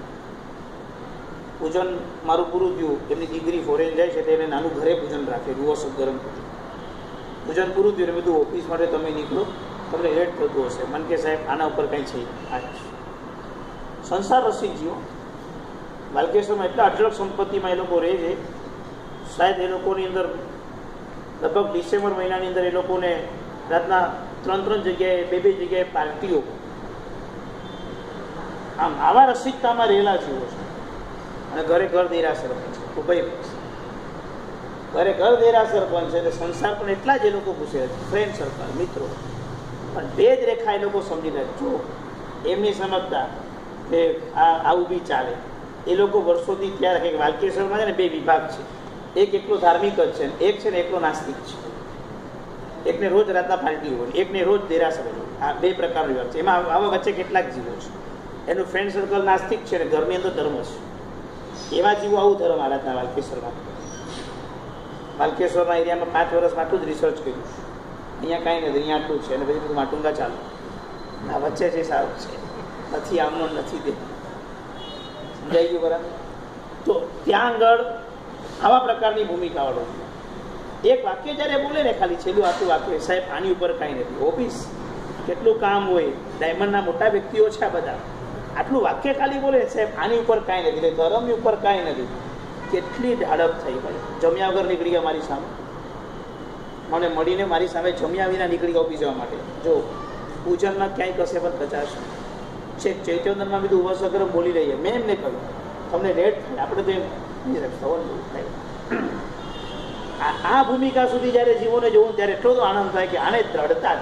પૂજન મારું પૂરું થયું. એમની દીકરી ફોરેન જાય છે તો એને નાનું ઘરે પૂજન રાખે, રૂવો ગરમ પૂજન પૂરું થયું. મેં કીધું ઓફિસ માટે તમે નીકળો, તમને લેટ થતું હશે. મને કે સાહેબ આના ઉપર કંઈ છે આ સંસાર રસિક જીવો. વાલકેશ્વરમાં એટલા અઢળક સંપત્તિમાં એ લોકો રહે છે. શાયદ એ લોકોની અંદર લગભગ ડિસેમ્બર મહિનાની અંદર એ લોકોને રાતના 3 જગ્યાએ 2 જગ્યાએ પાર્ટીઓ. આમ આવા રસિકતામાં રહેલા જીવો છે. અને ઘરે ઘર દેરાસર પણ છે, ઉભય પક્ષ ઘરે ઘર દેરાસર પણ છે. એટલે સંસાર પણ એટલા જ એ લોકો પૂછે છે, ફ્રેન્ડ સર્કલ, મિત્રો. પણ બે જ રેખા એ લોકો સમજી લે. જો એમની સમજતા કે આવું બી ચાલે. એ લોકો વર્ષોથી ત્યાં કંઈક વાલકેશ્વરમાં છે ને 2 વિભાગ છે. એક એકલો ધાર્મિક જ છે, એક છે ને એકલો નાસ્તિક છે. એકને રોજ રાતના પાર્ટી હોય, એકને રોજ દેરાસર હોય. આ 2 પ્રકારનો વિભાગ છે. એમાં આવા વચ્ચે કેટલાક જીવો છે. એનું ફ્રેન્ડ સર્કલ નાસ્તિક છે ને ઘરની અંદર ધર્મ છે. એવા જીવો આવું ધર્મ આરાધના વાલકેશ્વરમાં. વાલકેશ્વરના એરિયામાં 5 વર્ષમાં આટલું જ રિસર્ચ કર્યું. અહીંયા કાંઈ નથી, અહીંયા આટલું છે. અને પછી બધું માટુંગા ચાલુ. આ વચ્ચે જે સારું છે, નથી આમનો નથી દે. સમજાઈ ગયું બરાબર? તો ત્યાં આગળ આવા પ્રકારની ભૂમિકાવાળો એક વાક્ય જ્યારે બોલે ને, ખાલી છેલ્લું આટલું વાક્ય, સાહેબ આની ઉપર કાંઈ નથી, ઓફિસ કેટલું કામ હોય, ડાયમંડના મોટા વ્યક્તિઓ છે આ બધા, આટલું વાક્ય ખાલી બોલે, સાહેબ આની ઉપર કાંઈ નથી, એટલે ધર્મની ઉપર કાંઈ નથી. કેટલી ઢાળપ થઈ ભાઈ. જમ્યા વગર નીકળી ગયા મારી સામે, મને મળીને મારી સામે જમ્યા વિના નીકળી ગયા ઓફિસ જવા માટે. જો પૂજનમાં ક્યાંય કશે પણ કચાશ છે. ચૈત્યવંદનમાં બીજું ઉભા ગરમ બોલી રહીએ. મેં એમને કહ્યું તમને લેટ થાય, આપણે તો એમ નહીં થાય. આ ભૂમિકા સુધી જયારે જીવોને જોવું ત્યારે એટલો તો આનંદ થાય કે આને દ્રઢતા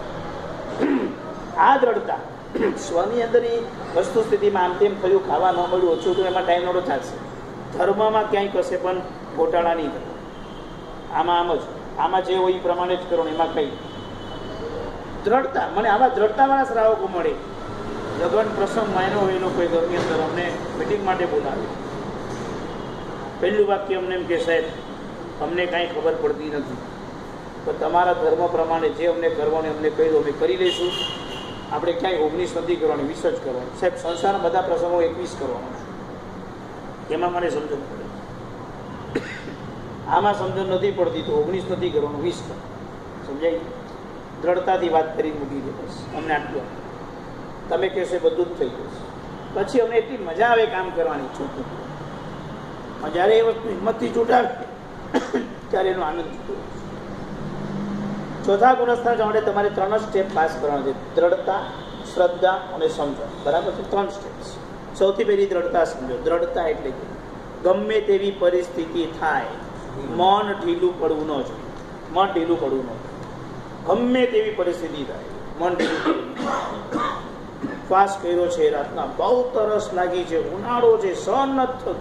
આ દ્રઢતા સ્વની અંદર વસ્તુ સ્થિતિમાં આમ તેમ થયું, ખાવા ન મળ્યું, ઓછું તો એમાં ટાઈમ નહોતો ચાલશે. ધર્મમાં ક્યાંય કશે પણ ગોટાળા નહીં કરે. આમાં આમ જ, આમાં જે હોય એ પ્રમાણે જ કરો. એમાં કઈ દ્રઢતા, મને આવા દ્રઢતાવાળા શ્રાવકો મળે. લગ્ન પ્રસંગ માયનો હોય, એનો કોઈ ઘરની અંદર અમને મિટિંગ માટે બોલાવે. પહેલું વાક્ય અમને એમ કે સાહેબ અમને કાંઈ ખબર પડતી નથી, તો તમારા ધર્મ પ્રમાણે જે અમને કરવાનું અમને કહી દો, અમે કરી લઈશું. આપણે ક્યાંય 19 નથી કરવાની, 20 જ કરવાનું. સાહેબ સંસારના બધા પ્રસંગો 21 કરવાનો છે, એમાં મને સમજણ પડે. આમાં સમજણ નથી પડતી તો 19 નથી કરવાનું, 20 કરો. સમજાય? દ્રઢતાથી વાત કરી મૂકી દે, બસ અમને આટલું. તમે કહેશો બધું જ થઈ જશે. પછી અમને એટલી મજા આવે કામ કરવાની. છૂટું જ્યારે એ વસ્તુ હિંમતથી છૂટાવે ત્યારે એનો આનંદ છૂટો. ચોથા ગુણસ્થાન જવા માટે તમારે 3 સ્ટેપ પાસ કરવાના છે: દ્રઢતા, શ્રદ્ધા અને સમજણ. બરાબર છે? 3 સ્ટેપ્સ. સૌથી પહેલી દ્રઢતા સમજો. દ્રઢતા એટલે કે ગમે તેવી પરિસ્થિતિ થાય મન ઢીલું પડવું ન જોઈએ. મન ઢીલું પડવું ન જોઈએ. ગમે તેવી પરિસ્થિતિ થાય મન ઢીલું પડવું. શ્વાસ કર્યો છે રાતના, બહુ તરસ લાગી છે, ઉનાળો છે, સહન નથી થતું.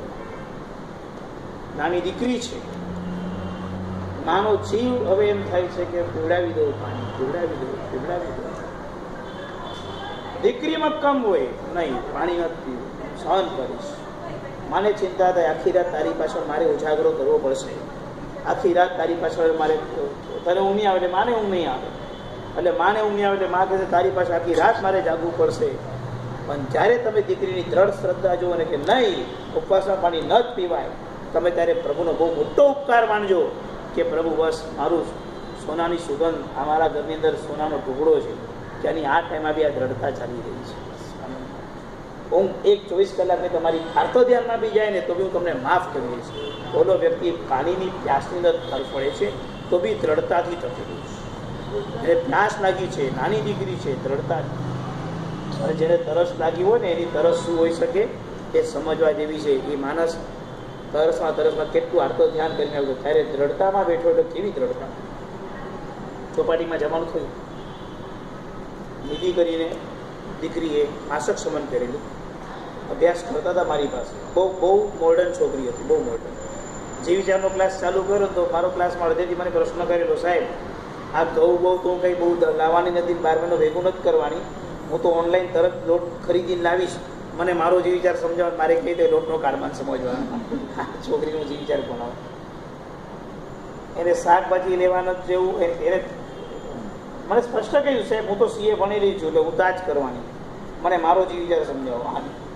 નાની દીકરી છે, નાનો જીવ હવે એમ થાય છે કે પીવડાવી દઉં પાણી, પીવડાવી દઉં, પીવડાવી દઉં. દીકરીમાં કમ હોય નહીં, પાણી નથી પીવું, સહન કરીશ. માને ચિંતા થાય આખી રાત તારી પાછળ મારે ઉજાગરો કરવો પડશે, આખી રાત તારી પાછળ મારે, તને ઊંઘ નહીં આવે એટલે માને ઊંઘ નહીં આવે, એટલે માને ઊંઘ નહીં આવે એટલે મા કહે તારી પાસે આખી રાત મારે જાગવું પડશે. પણ જ્યારે તમે દીકરીની દ્રઢ શ્રદ્ધા જુઓ ને કે નહીં ઉપવાસમાં પાણી ન જ પીવાય, તમે ત્યારે પ્રભુનો બહુ મોટો ઉપકાર માનજો કે પ્રભુ બસ મારું સોનાની સુગંધ, અમારા ઘરની અંદર સોનાનો ટુકડો છે, ત્યાંની આ ટાઈમમાં બી આ દ્રઢતા ચાલી રહી છે. હું 24 કલાકની તમારી આર્થો ધ્યાનમાં બી જાય ને તો બી હું તમને માફ કરી દઈશ. બોલો વ્યક્તિ પાણીની પ્યાસની અંદર તરફડે છે તો બી દ્રઢતાથી તપેલું છે. એને પ્યાસ લાગી છે, નાની દીકરી છે, દ્રઢતા. અને જેને તરસ લાગી હોય ને એની તરસ શું હોઈ શકે એ સમજવા જેવી છે. એ માણસ તરસમાં કેટલું આર્થો ધ્યાન કરીને આવ્યો, ત્યારે દ્રઢતામાં બેઠો એટલે કેવી દ્રઢતા. ચોપાટીમાં જવાનું થયું, નિધિ કરીને દીકરીએ માસક સમન કરેલું, અભ્યાસ કરતા હતા મારી પાસે. બહુ મોડર્ન છોકરી હતી, બહુ મોડર્ન. જીવવિચારનો ક્લાસ ચાલુ કર્યો તો મારો ક્લાસમાં અડધેથી મને પ્રશ્ન કરેલો, સાહેબ આ ઘઉં બહુ તો કંઈ બહુ લાવવાની નથી, 12 મહિનો ભેગું નથી કરવાની, હું તો ઓનલાઈન તરત લોટ ખરીદીને લાવીશ, મને મારો જે વિચાર સમજાવવા મારે કહી દે લોટનો કારબાન સમજવા. છોકરીનો જે વિચાર બનાવો, એને શાકભાજી લેવાનું જેવું એને મને સ્પષ્ટ કહ્યું, સાહેબ હું તો CA ભણેલી છું એટલે હું તો આ જ કરવાની, મને મારો જે વિચાર સમજાવો.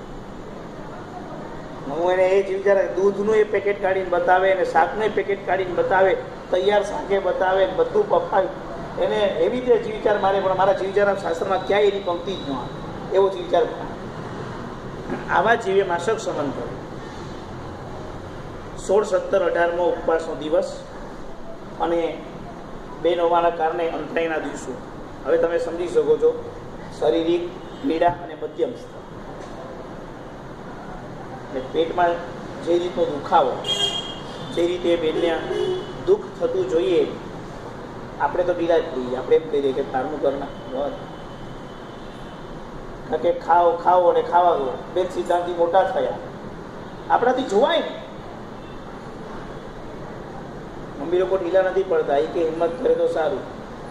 હું એને એ જ વિચાર, દૂધનું એ પેકેટ કાઢીને બતાવે, અને શાકનું એ પેકેટ કાઢીને બતાવે, તૈયાર શાકે બતાવે, બધું પફાય, એને એવી રીતે જ વિચાર મારે. પણ મારા જીવવિચારના શાસ્ત્રમાં ક્યાંય એની પંક્તિ જ ન આવે એવો જ વિચાર. આવા જીવે માસક સમન કર્યું. 16, 17, 18મો ઉપવાસનો દિવસ અને 2 નોવાના કારણે અંતરાયના દિવસો. હવે તમે સમજી શકો છો શારીરિક પીડા અને મધ્યમ સ્તર. પેટમાં જે રીતનો દુખાવો, જે રીતે બેનને દુઃખ થતું જોઈએ, આપણે તો ઢીલા જ થઈએ. આપણે એમ કહીએ કે તારનું કરના કારણ કે ખાઓ ખાઓ અને ખાવા દો. બેન સિદ્ધાંતથી મોટા થયા, આપણાથી જોવાય ને. મમ્મી લોકો ઢીલા નથી પડતા, એ કે હિંમત કરે તો સારું.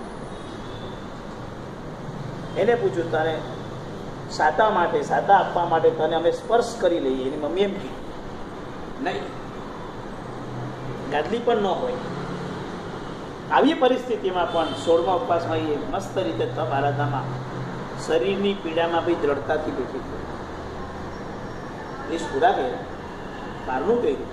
એને પૂછ્યું, તને સાતા માટે, સાતા આપવા માટે તને અમે સ્પર્શ કરી લઈએ. એની મમ્મી એમ કીધું નહીં, ગાદલી પણ ન હોય. આવી પરિસ્થિતિમાં પણ 16મા ઉપવાસમાં એ મસ્ત રીતે તપ આરાધનામાં શરીરની પીડામાં બી દ્રઢતાથી બેઠી ગઈ. એ પૂરા કર્યા, બહારનું કર્યું,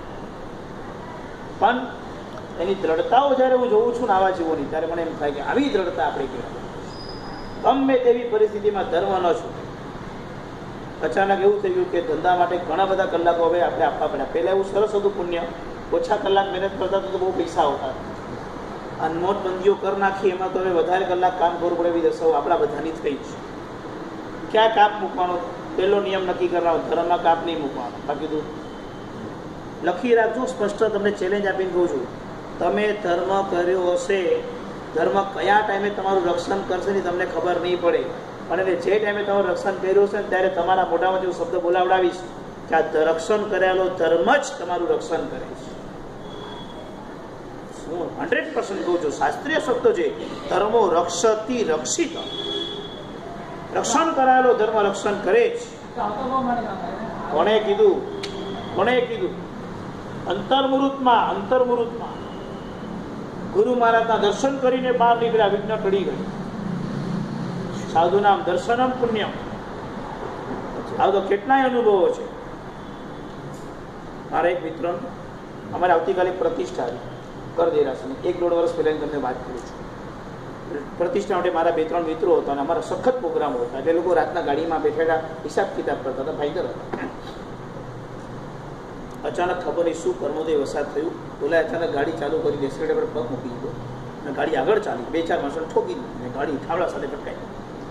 પણ એની દ્રઢતાઓ જ્યારે હું જોઉં છું ને આવા જીવોની, ત્યારે મને એમ થાય કે આવી દ્રઢતા આપણે કહેવાય. ગમે તેવી પરિસ્થિતિમાં ધર્મ ન છું. અચાનક એવું થયું કે ધંધા માટે ઘણા બધા કલાકો હવે આપણે આપવા પડ્યા. પહેલાં એવું સરસ હતું પુણ્ય, ઓછા કલાક મહેનત કરતા તો બહુ પૈસા આવતા. અને નોટબંધીઓ કરી નાખી, એમાં તો હવે વધારે કલાક કામ કરવું પડે એવી દશાઓ આપણા બધાની થઈ છે. ક્યાં કાપ મૂકવાનો? પહેલો નિયમ નક્કી કરવાનો, ધર્મમાં કાપ નહીં મૂકવાનો. બાકી તું લખી રાખજો, સ્પષ્ટ તમને ચેલેન્જ આપીને કહું છું. તમે ધર્મ કર્યો હશે, ધર્મ કયા ટાઈમે તમારું રક્ષણ કરશે ને તમને ખબર નહીં પડે. અને જે ટાઈમે તમારું રક્ષણ કર્યું હશે ને ત્યારે તમારા મોઢામાંથી હું શબ્દ બોલાવડાવીશ કે આ રક્ષણ કરેલો ધર્મ જ તમારું રક્ષણ કરે છે. હું 100% કહું છું, શાસ્ત્રીય શબ્દો છે. ધર્મો રક્ષતી રક્ષિત, રક્ષણ કરાયેલો ધર્મ રક્ષણ કરે છે. કોણે કીધું? કોણે કીધું? અંતર્મુહૂર્તમાં ગુરુ મહારાજના દર્શન કરીને બહાર નીકળ્યા, વિઘ્ન ટળી ગઈ. સાધુ નામ દર્શનમ પુણ્યમ. આ તો કેટલાય અનુભવો છે. મારા એક મિત્ર, અમારે આવતીકાલે પ્રતિષ્ઠા કરી દેરાશની 1-1.5 વર્ષ પહેલાં તમને વાત કરું છું. પ્રતિષ્ઠા માટે મારા 2-3 મિત્રો હતા અને અમારા સખત પ્રોગ્રામ હતા. એટલે લોકો રાતના ગાડીમાં બેઠેલા હિસાબ કિતાબ કરતા હતા, ભાઈદર હતા. અચાનક ખબર નહીં શું કર્મોદય વરસાદ થયું. બોલા અચાનક ગાડી ચાલુ કરી એક્સિલેટર પર પગ મૂકી દીધો અને ગાડી આગળ ચાલી. 2-4 માણસોને ઠોકી દીધી, ગાડી થાવડા સાથે પટકાઈ.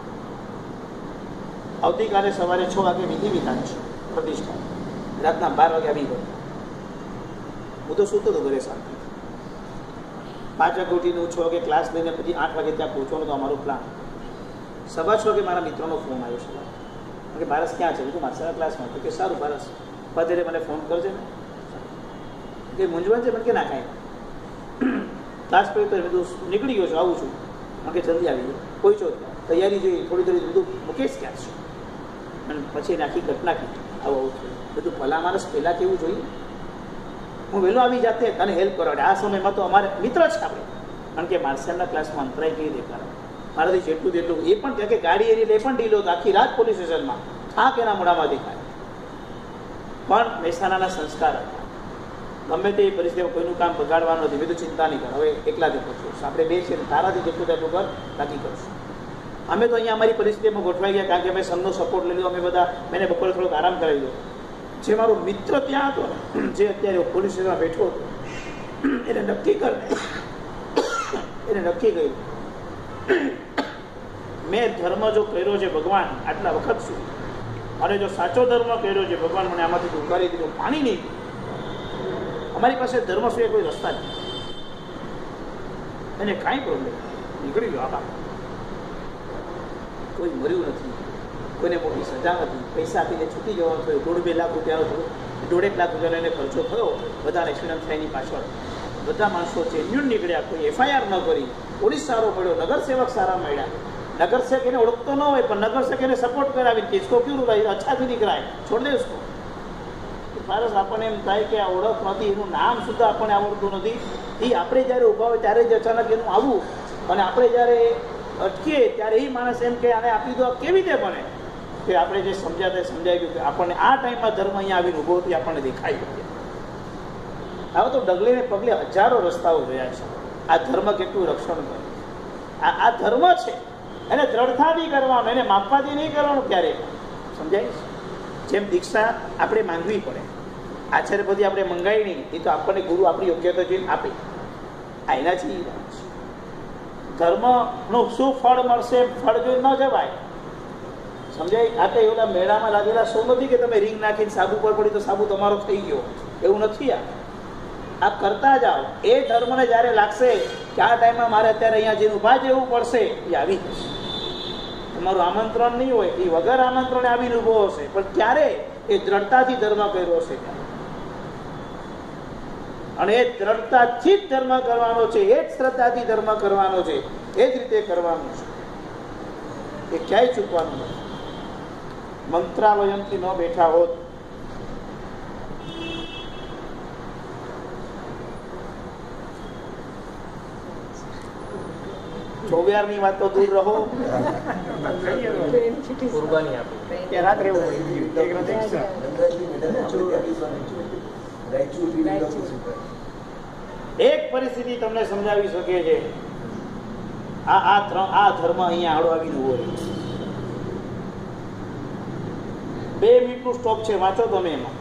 આવતીકાલે સવારે 6 વાગે વિધિ વિધાન છે પ્રતિષ્ઠા. રાતના 12 વાગે આવી ગયો. હું તો સૂતો હતો ઘરે શાંતિ. 5 વાગે ઉઠીને હું 6 વાગે ક્લાસ લઈને પછી 8 વાગે ત્યાં પહોંચવાનો હતો અમારો પ્લાન. 6:15 વાગે મારા મિત્રનો ફોન આવ્યો છે કે બારસ ક્યાં છે? તું મારા ક્લાસમાં. તો કે સારું બારસ પધેરે મને ફોન કરજે ને. કે મૂંઝવણ છે મને કે ના કાંઈ ક્લાસ પર તો બધું નીકળી ગયો છું, આવું છું. કે જલ્દી આવી ગયો. કોઈ છો તૈયારી જોઈએ થોડી બધું મુકેશ ક્યાં છે? અને પછી નાખી ઘટના કીધી આવું થયું બધું. ભલા માણસ પહેલાં કેવું જોઈએ? હું વહેલો આવી જાતે તને હેલ્પ કરવા. આ સમયમાં તો અમારે મિત્ર છે આપણે, કારણ કે માર્શલના ક્લાસમાં અંતરાય કેવી દેખાડે મારાથી જેટલું તેટલું. એ પણ કહે કે ગાડી એની લે પણ ઢીલો આખી રાત પોલીસ સ્ટેશનમાં થાક એના મોઢામાં દેખાય. પણ મહેસાણાના સંસ્કાર હતા. ગમે તે પરિસ્થિતિમાં કોઈનું કામ બગાડવાનું નથી. મેં તો ચિંતા નહીં કર, હવે એકલાથી કરશું. આપણે 2 છે તારાથી જેટલું તેટલું કર, બાકી કરશું. અમે તો અહીંયા અમારી પરિસ્થિતિમાં ગોઠવાઈ ગયા, કારણ કે અમે સંઘનો સપોર્ટ લઈ લીધો. અમે બધા મેં બપોરે થોડોક આરામ કરાવી દીધો. જે મારો મિત્ર ત્યાં હતો ને, જે અત્યારે પોલીસ સ્ટેશનમાં બેઠો હતો, એને નક્કી કર્યું મેં ધર્મ જો કર્યો છે ભગવાન આટલા વખત સુધી, અને જો સાચો ધર્મ કર્યો છે ભગવાન મને આમાંથી ઉકારી દીધું, પાણી નહીં. અમારી પાસે ધર્મ સિવાય કોઈ રસ્તા નથી. એને કાંઈ પ્રોબ્લેમ નીકળી ગયો. આમાં કોઈ મર્યું નથી, કોઈને મોટી સજા નથી. પૈસા આપીને છૂટી જવાનો થયો. 1.5-2 લાખ રૂપિયાનો થયો, 1.5 લાખ રૂપિયાનો એને ખર્ચો થયો. બધાને એક્સિડન્ટ થાય એની પાછળ. બધા માણસો જેન્યુન નીકળ્યા, કોઈ FIR ન કરી. પોલીસ સારો પડ્યો, નગરસેવક સારા મળ્યા. નગરસેવક એને ઓળખતો ન હોય પણ નગરસેવક એને સપોર્ટ કરાવી કે इसको क्यों भाई अच्छा भी दिख रहा है, छोड़ दे उसको. ફારસ આપણને એમ થાય કે આ ઓળખ નથી, એનું નામ સુદ્ધા આપણને આવડતું નથી. એ આપણે જ્યારે ઊભા હોય ત્યારે જ અચાનક એનું આવવું, અને આપણે જ્યારે અટકીએ ત્યારે એ માણસ એમ કે આને આપી દો, કેવી રીતે બને? કે આપણે જે સમજાય ગયું કે આપણને આ ટાઈમમાં ધર્મ અહીંયા આવીને ઊભો હતો આપણને દેખાઈ ગયો. હવે તો ડગલે ને પગલે હજારો રસ્તાઓ જોયા છે. આ ધર્મ કેટલું રક્ષણ કરે. આ ધર્મ છે, એને દ્રઢતાથી કરવાનું, એને માપવાથી નહીં કરવાનું. ક્યારેક સમજાય? જેમ દીક્ષા આપણે માંગવી પડે, આચાર્ય પછી આપણે મંગાવી નહીં. એ તો આપણને ગુરુ આપણી યોગ્યતા જોઈને આપે. આ એનાથી ધર્મનું શું ફળ મળશે ફળ જોઈ ન જવાય. સમજાય? આ કઈ ઓલા મેળામાં લાગેલા શો નથી કે તમે રીંગ નાખીને સાબુ પર પડી તો સાબુ તમારો થઈ ગયો, એવું નથી. આ કરતા જાઓ. એ ધર્મને જ્યારે લાગશે કે આ ટાઈમમાં મારે અત્યારે અહીંયા જઈને ઊભા જવું પડશે, એ આવી જશે. તમારું આમંત્રણ નહીં હોય, એ વગર આમંત્રણે આવીને ઊભો હશે, પણ ક્યારે? એ દ્રઢતાથી ધર્મ કર્યો હશે. અને એ દ્રઢતાથી જ ધર્મ કરવાનો છે, એ જ શ્રદ્ધાથી ધર્મ કરવાનો છે, એ જ રીતે કરવાનું છે. એ ક્યાંય ચૂકવાનું નથી. મંત્રાવયમથી ન બેઠા હોત ચોવ્યારની વાત તો દૂર રહો. એક પરિસ્થિતિ તમને સમજાવી શકે છે. આ ધર્મ અહીંયા આડો આવીને ઉભો રહે. 2 મિનિટનું સ્ટોપ છે, વાંચો તમે એમાં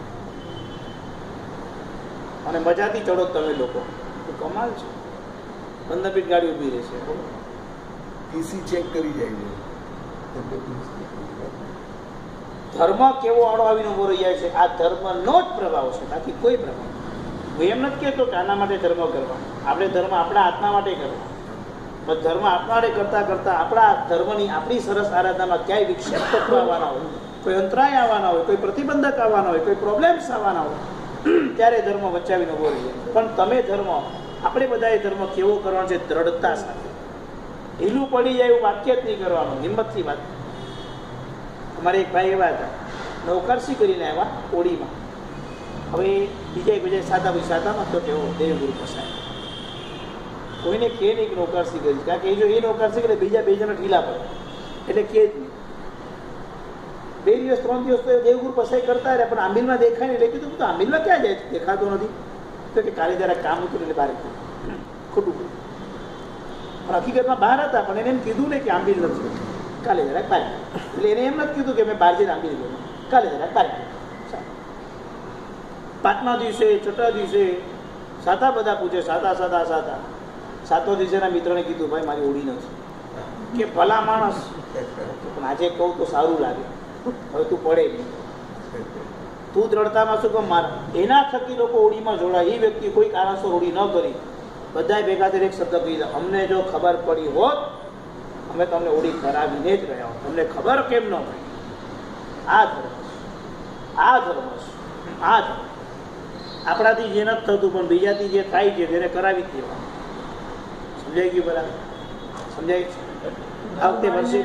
અને મજાથી ચડો તમે લોકો. તો કમાલ છે. 15 મિનિટ ગાડી ઉભી રહેશે. પીસી ચેક કરી જાય. ધર્મ કેવો આડો આવીને ઉભો રહી જાય છે, આ ધર્મનો જ પ્રભાવ છે, બાકી કોઈ પ્રભાવ. હું એમ નથી કહેતો કે આના માટે ધર્મ કરવાનો. આપણે ધર્મ આપણા આત્મા માટે કરવાનો, પણ ધર્મ આપણા માટે કરતા કરતા આપણા ધર્મની આપણી સરસ આરાધનામાં ક્યાંય વિક્ષેપ તત્વ આવવાના હોય, કોઈ અંતરાય આવવાના હોય, કોઈ પ્રતિબંધક આવવાના હોય, કોઈ પ્રોબ્લેમ્સ આવવાના હોય, ત્યારે ધર્મ બચાવીને ઉભો રહી જાય. પણ તમે ધર્મ, આપણે બધાએ ધર્મ કેવો કરવાનો છે? દ્રઢતા સાથે. ઢીલું પડી જાય એવું વાક્ય જ નહીં કરવાનું, હિંમતથી વાત. અમારે એક ભાઈ એવા હતા, નૌકરસી કરીને આવ્યા ઓડીમાં. હવે બીજા સાદામાં તો તેઓ દેવગુરુ પસાય. કોઈને કે નહીં કે નૌકરસી કરી, કારણ કે એ જો એ નૌકરસી કરે બીજા 2 જણા ઢીલા પડે, એટલે કે જ નહીં. 2 દિવસ 3 દિવસ તો દેવગુરુ પસાઈ કરતા રહ્યા, પણ આંબિલમાં દેખાય નહીં. એટલે કીધું તો આંબિલમાં ક્યાં જાય? દેખાતો નથી. તો કે કાલે જરા કામ હતું એટલે બહાર ખોટું કર્યું. પણ હકીકતમાં બહાર હતા, પણ એને એમ કીધું ને કે આંબિલ નથી, કાલે જરાક બહાર. એટલે એને એમ નથી કીધું કે મેં બહાર જઈને આંબિલ ગયો, કાલે જરાક બહાર. 5મા દિવસે 6ઠા દિવસે સાતા બધા પૂછે, સાતા 7મા દિવસેના મિત્રને કીધું ભાઈ મારી ઓડી નથી. કે ભલા માણસ, પણ આજે કહું તો સારું લાગે, હવે તું પડે નહીં. તું દ્રઢતામાં શું કહું મારા? એના થકી લોકો ઓડીમાં જોડાય. એ વ્યક્તિ કોઈ કારણસર ઓડી ન કરી, બધા ભેગા થઈને એક શબ્દ કહી દે, અમને જો ખબર પડી હોત અમે તમને ઓડી કરાવીને જ રહ્યા હોત. તમને ખબર કેમ ન પડી? આ ધર્મ, આ ધર્મ, આ ધર્મ. આપણાથી જે નથી થતું પણ બીજાથી જે થાય છે તેને કરાવી જ દેવાનું. સમજાઈ ગયું? બરાબર સમજાય છે? આ વખતે વર્ષે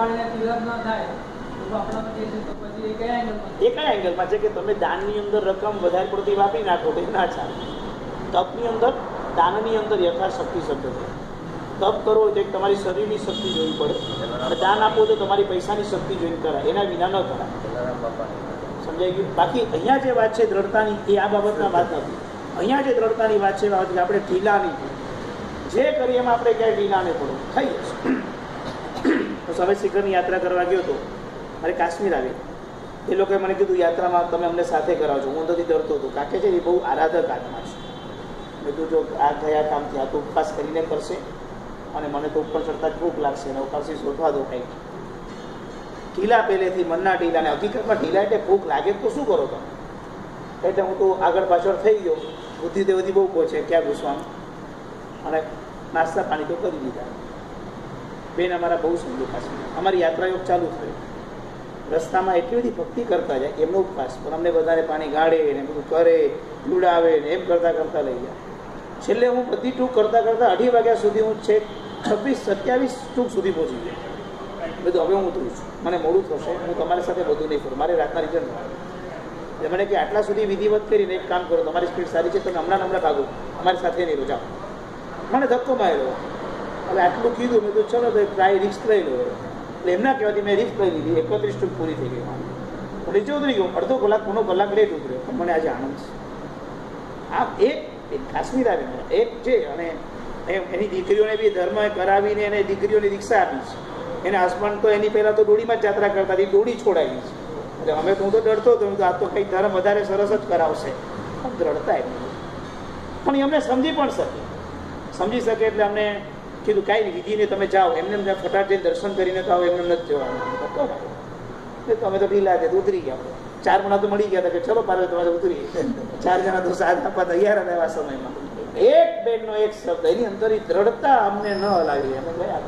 એ કયા એંગલમાં છે કે તમે દાનની અંદર રકમ વધારે પડતી વાપરી નાખો તો ના ચાલે. તપની અંદર, દાનની અંદર યથાશક્તિ શબ્દ છે. તપ કરો તો તમારી શરીરની શક્તિ જોવી પડે, અને દાન આપો તો તમારી પૈસાની શક્તિ જોઈને કરાય, એના વિના ન કરાય. સમજાઈ ગયું? બાકી અહીંયા જે વાત છે દ્રઢતાની, એ આ બાબતના વાત નથી. અહીંયા જે દ્રઢતાની વાત છે એ બાબત કે આપણે ઢીલા નહીં, જે કરીએ એમાં આપણે ક્યાંય ઢીલા નહીં પડવું, થઈ જશે. હું સમય શિખરની યાત્રા કરવા ગયો હતો, મારે કાશ્મીર આવી. એ લોકોએ મને કીધું યાત્રામાં તમે અમને સાથે કરાવજો. હું અંદરથી ડરતો હતો, કાકે છે એ બહુ આરાધક આત્મા છે. મેં કીધું જો આ ગયા કામથી આ તો ઉપવાસ કરીને કરશે, અને મને તો ઉપર ચડતા જ ભૂખ લાગશે, અને ઉપવાસથી શોધવા દો કંઈક. ઢીલા પહેલેથી મનના ઢીલા, ને હકીકતમાં ઢીલા એટલે ભૂખ લાગે તો શું કરો તમે? એટલે હું તો આગળ પાછળ થઈ ગયો, બુદ્ધિ તે બધી બહુ પહોંચે ક્યાં ઘૂસવાનું, અને નાસ્તા પાણી તો કરી દીધા. બેન અમારા બહુ સમજો કાશ્મીર. અમારી યાત્રાયોગ ચાલુ થયો, રસ્તામાં એટલી બધી ભક્તિ કરતા જાય, એમનો ઉપવાસ, પણ અમને બધાને પાણી ગાળે ને બધું કરે, પીવડાવે ને એમ કરતાં કરતાં લઈ જાય. છેલ્લે હું બધી ટૂંક કરતાં કરતાં 2:30 વાગ્યા સુધી હું છેક 26-27 ટૂંક સુધી પહોંચી ગયો. બધું હવે હું ઉતરું છું, મને મોડું થશે, હું તમારી સાથે બધું નહીં કરું, મારે રાતના રિટર્ન થવાનું. એટલે મને કે આટલા સુધી વિધિવત કરીને એક કામ કરો, તમારી સ્પીડ સારી છે, તમે હમણાં ભાગો, અમારી સાથે નહીં રહો, જાઓ. મને ધક્કો માર્યો. હવે આટલું કીધું, મેં તો ચલો તો ટ્રાય રિસ્ક લઈ લો. એટલે એમના કહેવાથી મેં રિસ્ક લઈ લીધી. 31 ટૂંક પૂરી થઈ ગઈ. હું નીચે ઉતરી ગયો, અડધો કલાક પોણો કલાક લેટ ઉતર્યો, પણ મને આજે આનંદ છે. આ એક કાશ્મીર આવીને એક છે, અને એની દીકરીઓને બી ધર્મ કરાવીને એને દીકરીઓની દીક્ષા આપી છે. એને હસબન્ડ તો એની પહેલાં તો દોડીમાં જ યાત્રા કરતા હતી, દોડી છોડાવી છે. એટલે અમે તો હું તો ડરતો હતો, આ તો કંઈક ધર્મ વધારે સરસ જ કરાવશે, પણ દ્રઢતા એમ. પણ એ અમને સમજી શકે એટલે અમને કીધું કાંઈ વિધિને તમે જાઓ, એમને ફટાટ જઈને દર્શન કરીને તો આવો, એમને નથી જવાનું. તમે તો ઢીલા છે, ઉતરી ગયા. 4 મણા તો મળી ગયા હતા કે ચલો પાર્વતી તમારે ઉતરી. 4 જણા તો સાથ આપવા તૈયાર હતા એવા સમયમાં. એક બેનનો એક શબ્દ, એની અંદર દ્રઢતા અમને ન લાગી. અમે ગયા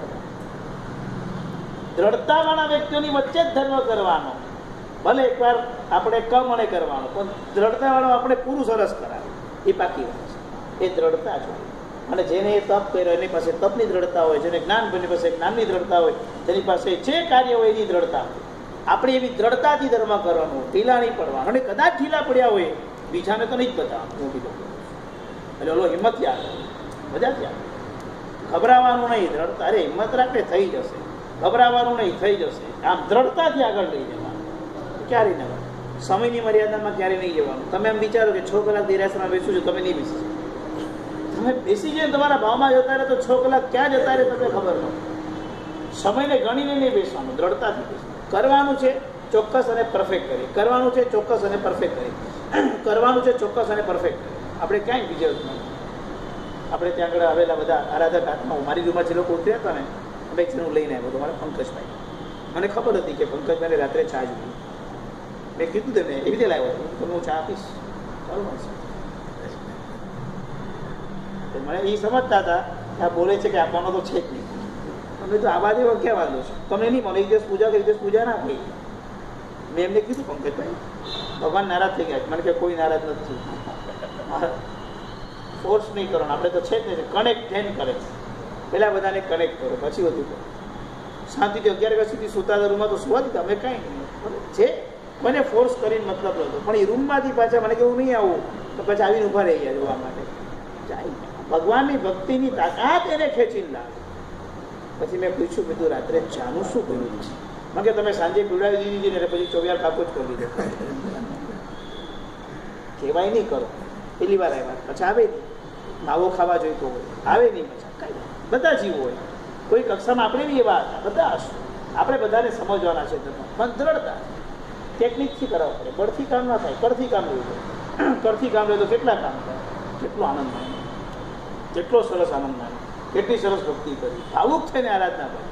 દ્રઢતા વાળા વ્યક્તિઓની વચ્ચે જ ધર્મ કરવાનો. ભલે એકવાર આપણે કમણે કરવાનો, પણ દ્રઢતા વાળો આપણે પૂરું સરસ કરાવે, એ પાકી વાત છે. એ દ્રઢતા છે. અને જેને એ તપ કર્યો એની પાસે તપની દ્રઢતા હોય, જેને જ્ઞાન એની પાસે જ્ઞાનની દ્રઢતા હોય, જેની પાસે જે કાર્ય હોય એની દ્રઢતા હોય. આપણે એવી દ્રઢતાથી ધર્મ કરવાનું, ઢીલા નહીં પડવાનું. અને કદાચ ઢીલા પડ્યા હોય બીજાને તો નહીં જ બતાવવાનું. મોટી લોકો એટલે ઓલો હિંમત યાદ બધા ત્યાં ગભરાવાનું નહીં. દ્રઢતા, અરે હિંમત રાખે થઈ જશે, ગભરાવાનું નહીં થઈ જશે. આમ દ્રઢતાથી આગળ લઈ જવાનું. ક્યારેય ન સમયની મર્યાદામાં ક્યારેય નહીં જવાનું. તમે એમ વિચારો કે 6 કલાક દેરાસરમાં બેસું છું, તમે નહીં બેસી. તમે બેસી જાય તમારા ભાવમાં જતા રહે તો 6 કલાક ક્યાં જતા રહે તમને ખબર ન. સમયને ગણીને નહીં બેસવાનું, દ્રઢતાથી બેસવાનું. કરવાનું છે ચોક્કસ અને પરફેક્ટ કરી, કરવાનું છે ચોક્કસ અને પરફેક્ટ કરી, કરવાનું છે ચોક્કસ અને પરફેક્ટ કરી. આપણે ક્યાંય બીજા આપણે ત્યાં આગળ આવેલા બધા આરાધક આત્માઓ, મારી રૂમમાં જે લોકો ઉતર્યા હતા ને, અમે એક જણું લઈને આવ્યો હતો, મારા પંકજભાઈ. મને ખબર હતી કે પંકજભાઈને રાત્રે ચા જોઈએ. મેં કીધું તેને એવી રીતે લાવ્યો હતો, તો હું ચા આપીશ, ચાલો મળશે. મને એ સમજતા હતા કે આ બોલે છે કે આપવાનો તો છે જ નહીં. અમે તો આવા જેવો ક્યાં વાંધો છે, તમે નહીં મને એક દિવસ પૂજા કરી, દિવસ પૂજા ના થઈ. મેં એમને કીધું પંકજભાઈ ભગવાન નારાજ થઈ ગયા. મને કે કોઈ નારાજ નથી, ફોર્સ નહીં કરવાનો, આપણે તો છે જ નહીં. કનેક્ટ થઈને કરે, પહેલાં બધાને કનેક્ટ કરો પછી બધું કરો. શાંતિથી 11 વાગ્યા સુધી સુતા રૂમમાં તો સુવા દીધા અમે કાંઈ નહીં છે. મને ફોર્સ કરીને મતલબ નહોતો, પણ એ રૂમમાંથી પાછા મને કેવું નહીં આવું તો પછી આવીને ઊભા રહી ગયા જોવા માટે. જાય ભગવાનની ભક્તિની તાકાત એને ખેંચીને લાવે. પછી મેં પૂછ્યું કે તું રાત્રે ચાનું શું કર્યું છે? મને કે તમે સાંજે પીવડાવી દીધી ને પછી 24 કાપો જ કરી દીધો. કહેવાય નહીં કરો. પેલી વાર આવ્યા પછી આવે નહીં, માવો ખાવા જોઈતો હોય આવે નહીં, પછી કઈ બધા જીવો હોય. કોઈ કક્ષામાં આપણે બી એવા હતા, બધા હશું. આપણે બધાને સમજવાના છે. પણ દ્રઢતા ટેકનિકથી કરવા પડે, બળથી કામ ના થાય. કરથી કામ લેવું પડે. કરથી કામ લે તો કેટલા કામ થાય, કેટલો આનંદ માને, કેટલો સરસ આનંદ માને, કેટલી સરસ ભક્તિ કરી, ભાવુક થઈને આરાધના કરી.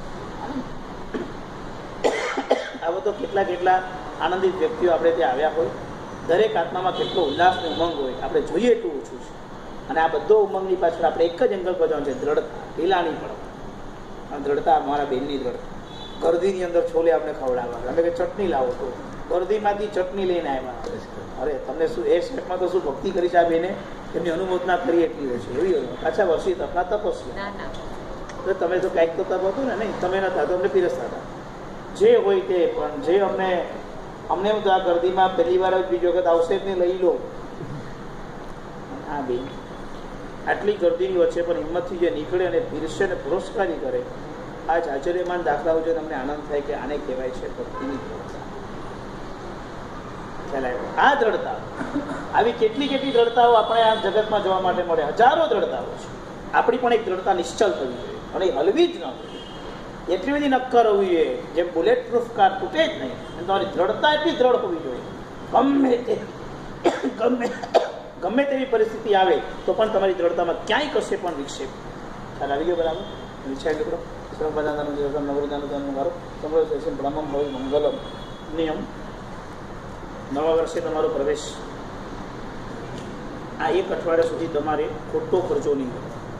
આવો તો કેટલા આનંદિત વ્યક્તિઓ આપણે ત્યાં આવ્યા હોય. દરેક આત્મામાં કેટલો ઉલ્લાસ ને ઉમંગ હોય, આપણે જોઈએ એટલું ઓછું છે. અને આ બધો ઉમંગની પાછળ આપણે એક જ એંગલ બજાવવાનું છે, દ્રઢતા, ઢીલા નહીં પડવા. દ્રઢતા મારા બેનની દ્રઢતા. ગરદીની અંદર છોલે આપણે ખવડાવવા, અમે કે ચટણી લાવો તો ગરદીમાંથી ચટણી લઈને આવ્યા. અરે તમને શું એ સ્ટેપમાં તો શું ભક્તિ કરી છે આ બેને, એમની અનુમોદના કરી એટલી હોય છે. એવી હોય પાછા વર્ષી તપના તપસ્યા. તો તમે તો કાંઈક તો તપ હતું ને, નહીં તમે નતા તો અમને પીરસતા હતા જે હોય તે. પણ જે અમને હું તો આ ગરદીમાં પહેલી વાર જ બીજી વખત આવશે જ ને લઈ લો. હા બેન આટલી ગરદીની વચ્ચે પણ હિંમતથી જે નીકળે અને પીરસે ને પુરસ્કારી કરે, આ જ આશ્ચર્યમાન દાખલાઓ છે. તમને આનંદ થાય કે આને કહેવાય છે ભક્તિની દ્રઢતા. આ દ્રઢતા, આવી કેટલી દ્રઢતાઓ આપણે આ જગતમાં જોવા માટે મળે, હજારો દ્રઢતાઓ છે. આપણી પણ એક દ્રઢતા નિશ્ચલ થવી જોઈએ અને હલવી જ ન જોઈએ. એટલી બધી નક્કર હોવી જોઈએ જેમ બુલેટ પ્રૂફ કાર તૂટે જ નહીં. તમારી દ્રઢતા એટલી દ્રઢ હોવી જોઈએ, ગમે તેવી પરિસ્થિતિ આવે તો પણ તમારી દ્રઢતામાં ક્યાંય કશે પણ વિક્ષેપ. ખ્યાલ આવી ગયો બરાબર? વિચારી મિત્રો બ્રહ્મમ હોય મંગલમ નિયમ. નવા વર્ષે તમારો પ્રવેશ. આ 1 અઠવાડિયા સુધી તમારે ખોટો ખર્ચો નહીં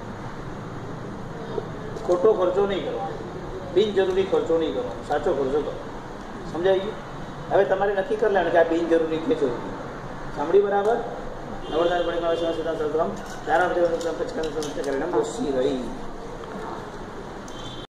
કરવાનો, બિનજરૂરી ખર્ચો નહીં કરવાનો, સાચો ખર્ચો કરો. સમજાય ગયું? હવે તમારે નક્કી કરી લેવાનું કે આ બિનજરૂરી કે જરૂરી. સાંભળી બરાબર? નવરદાન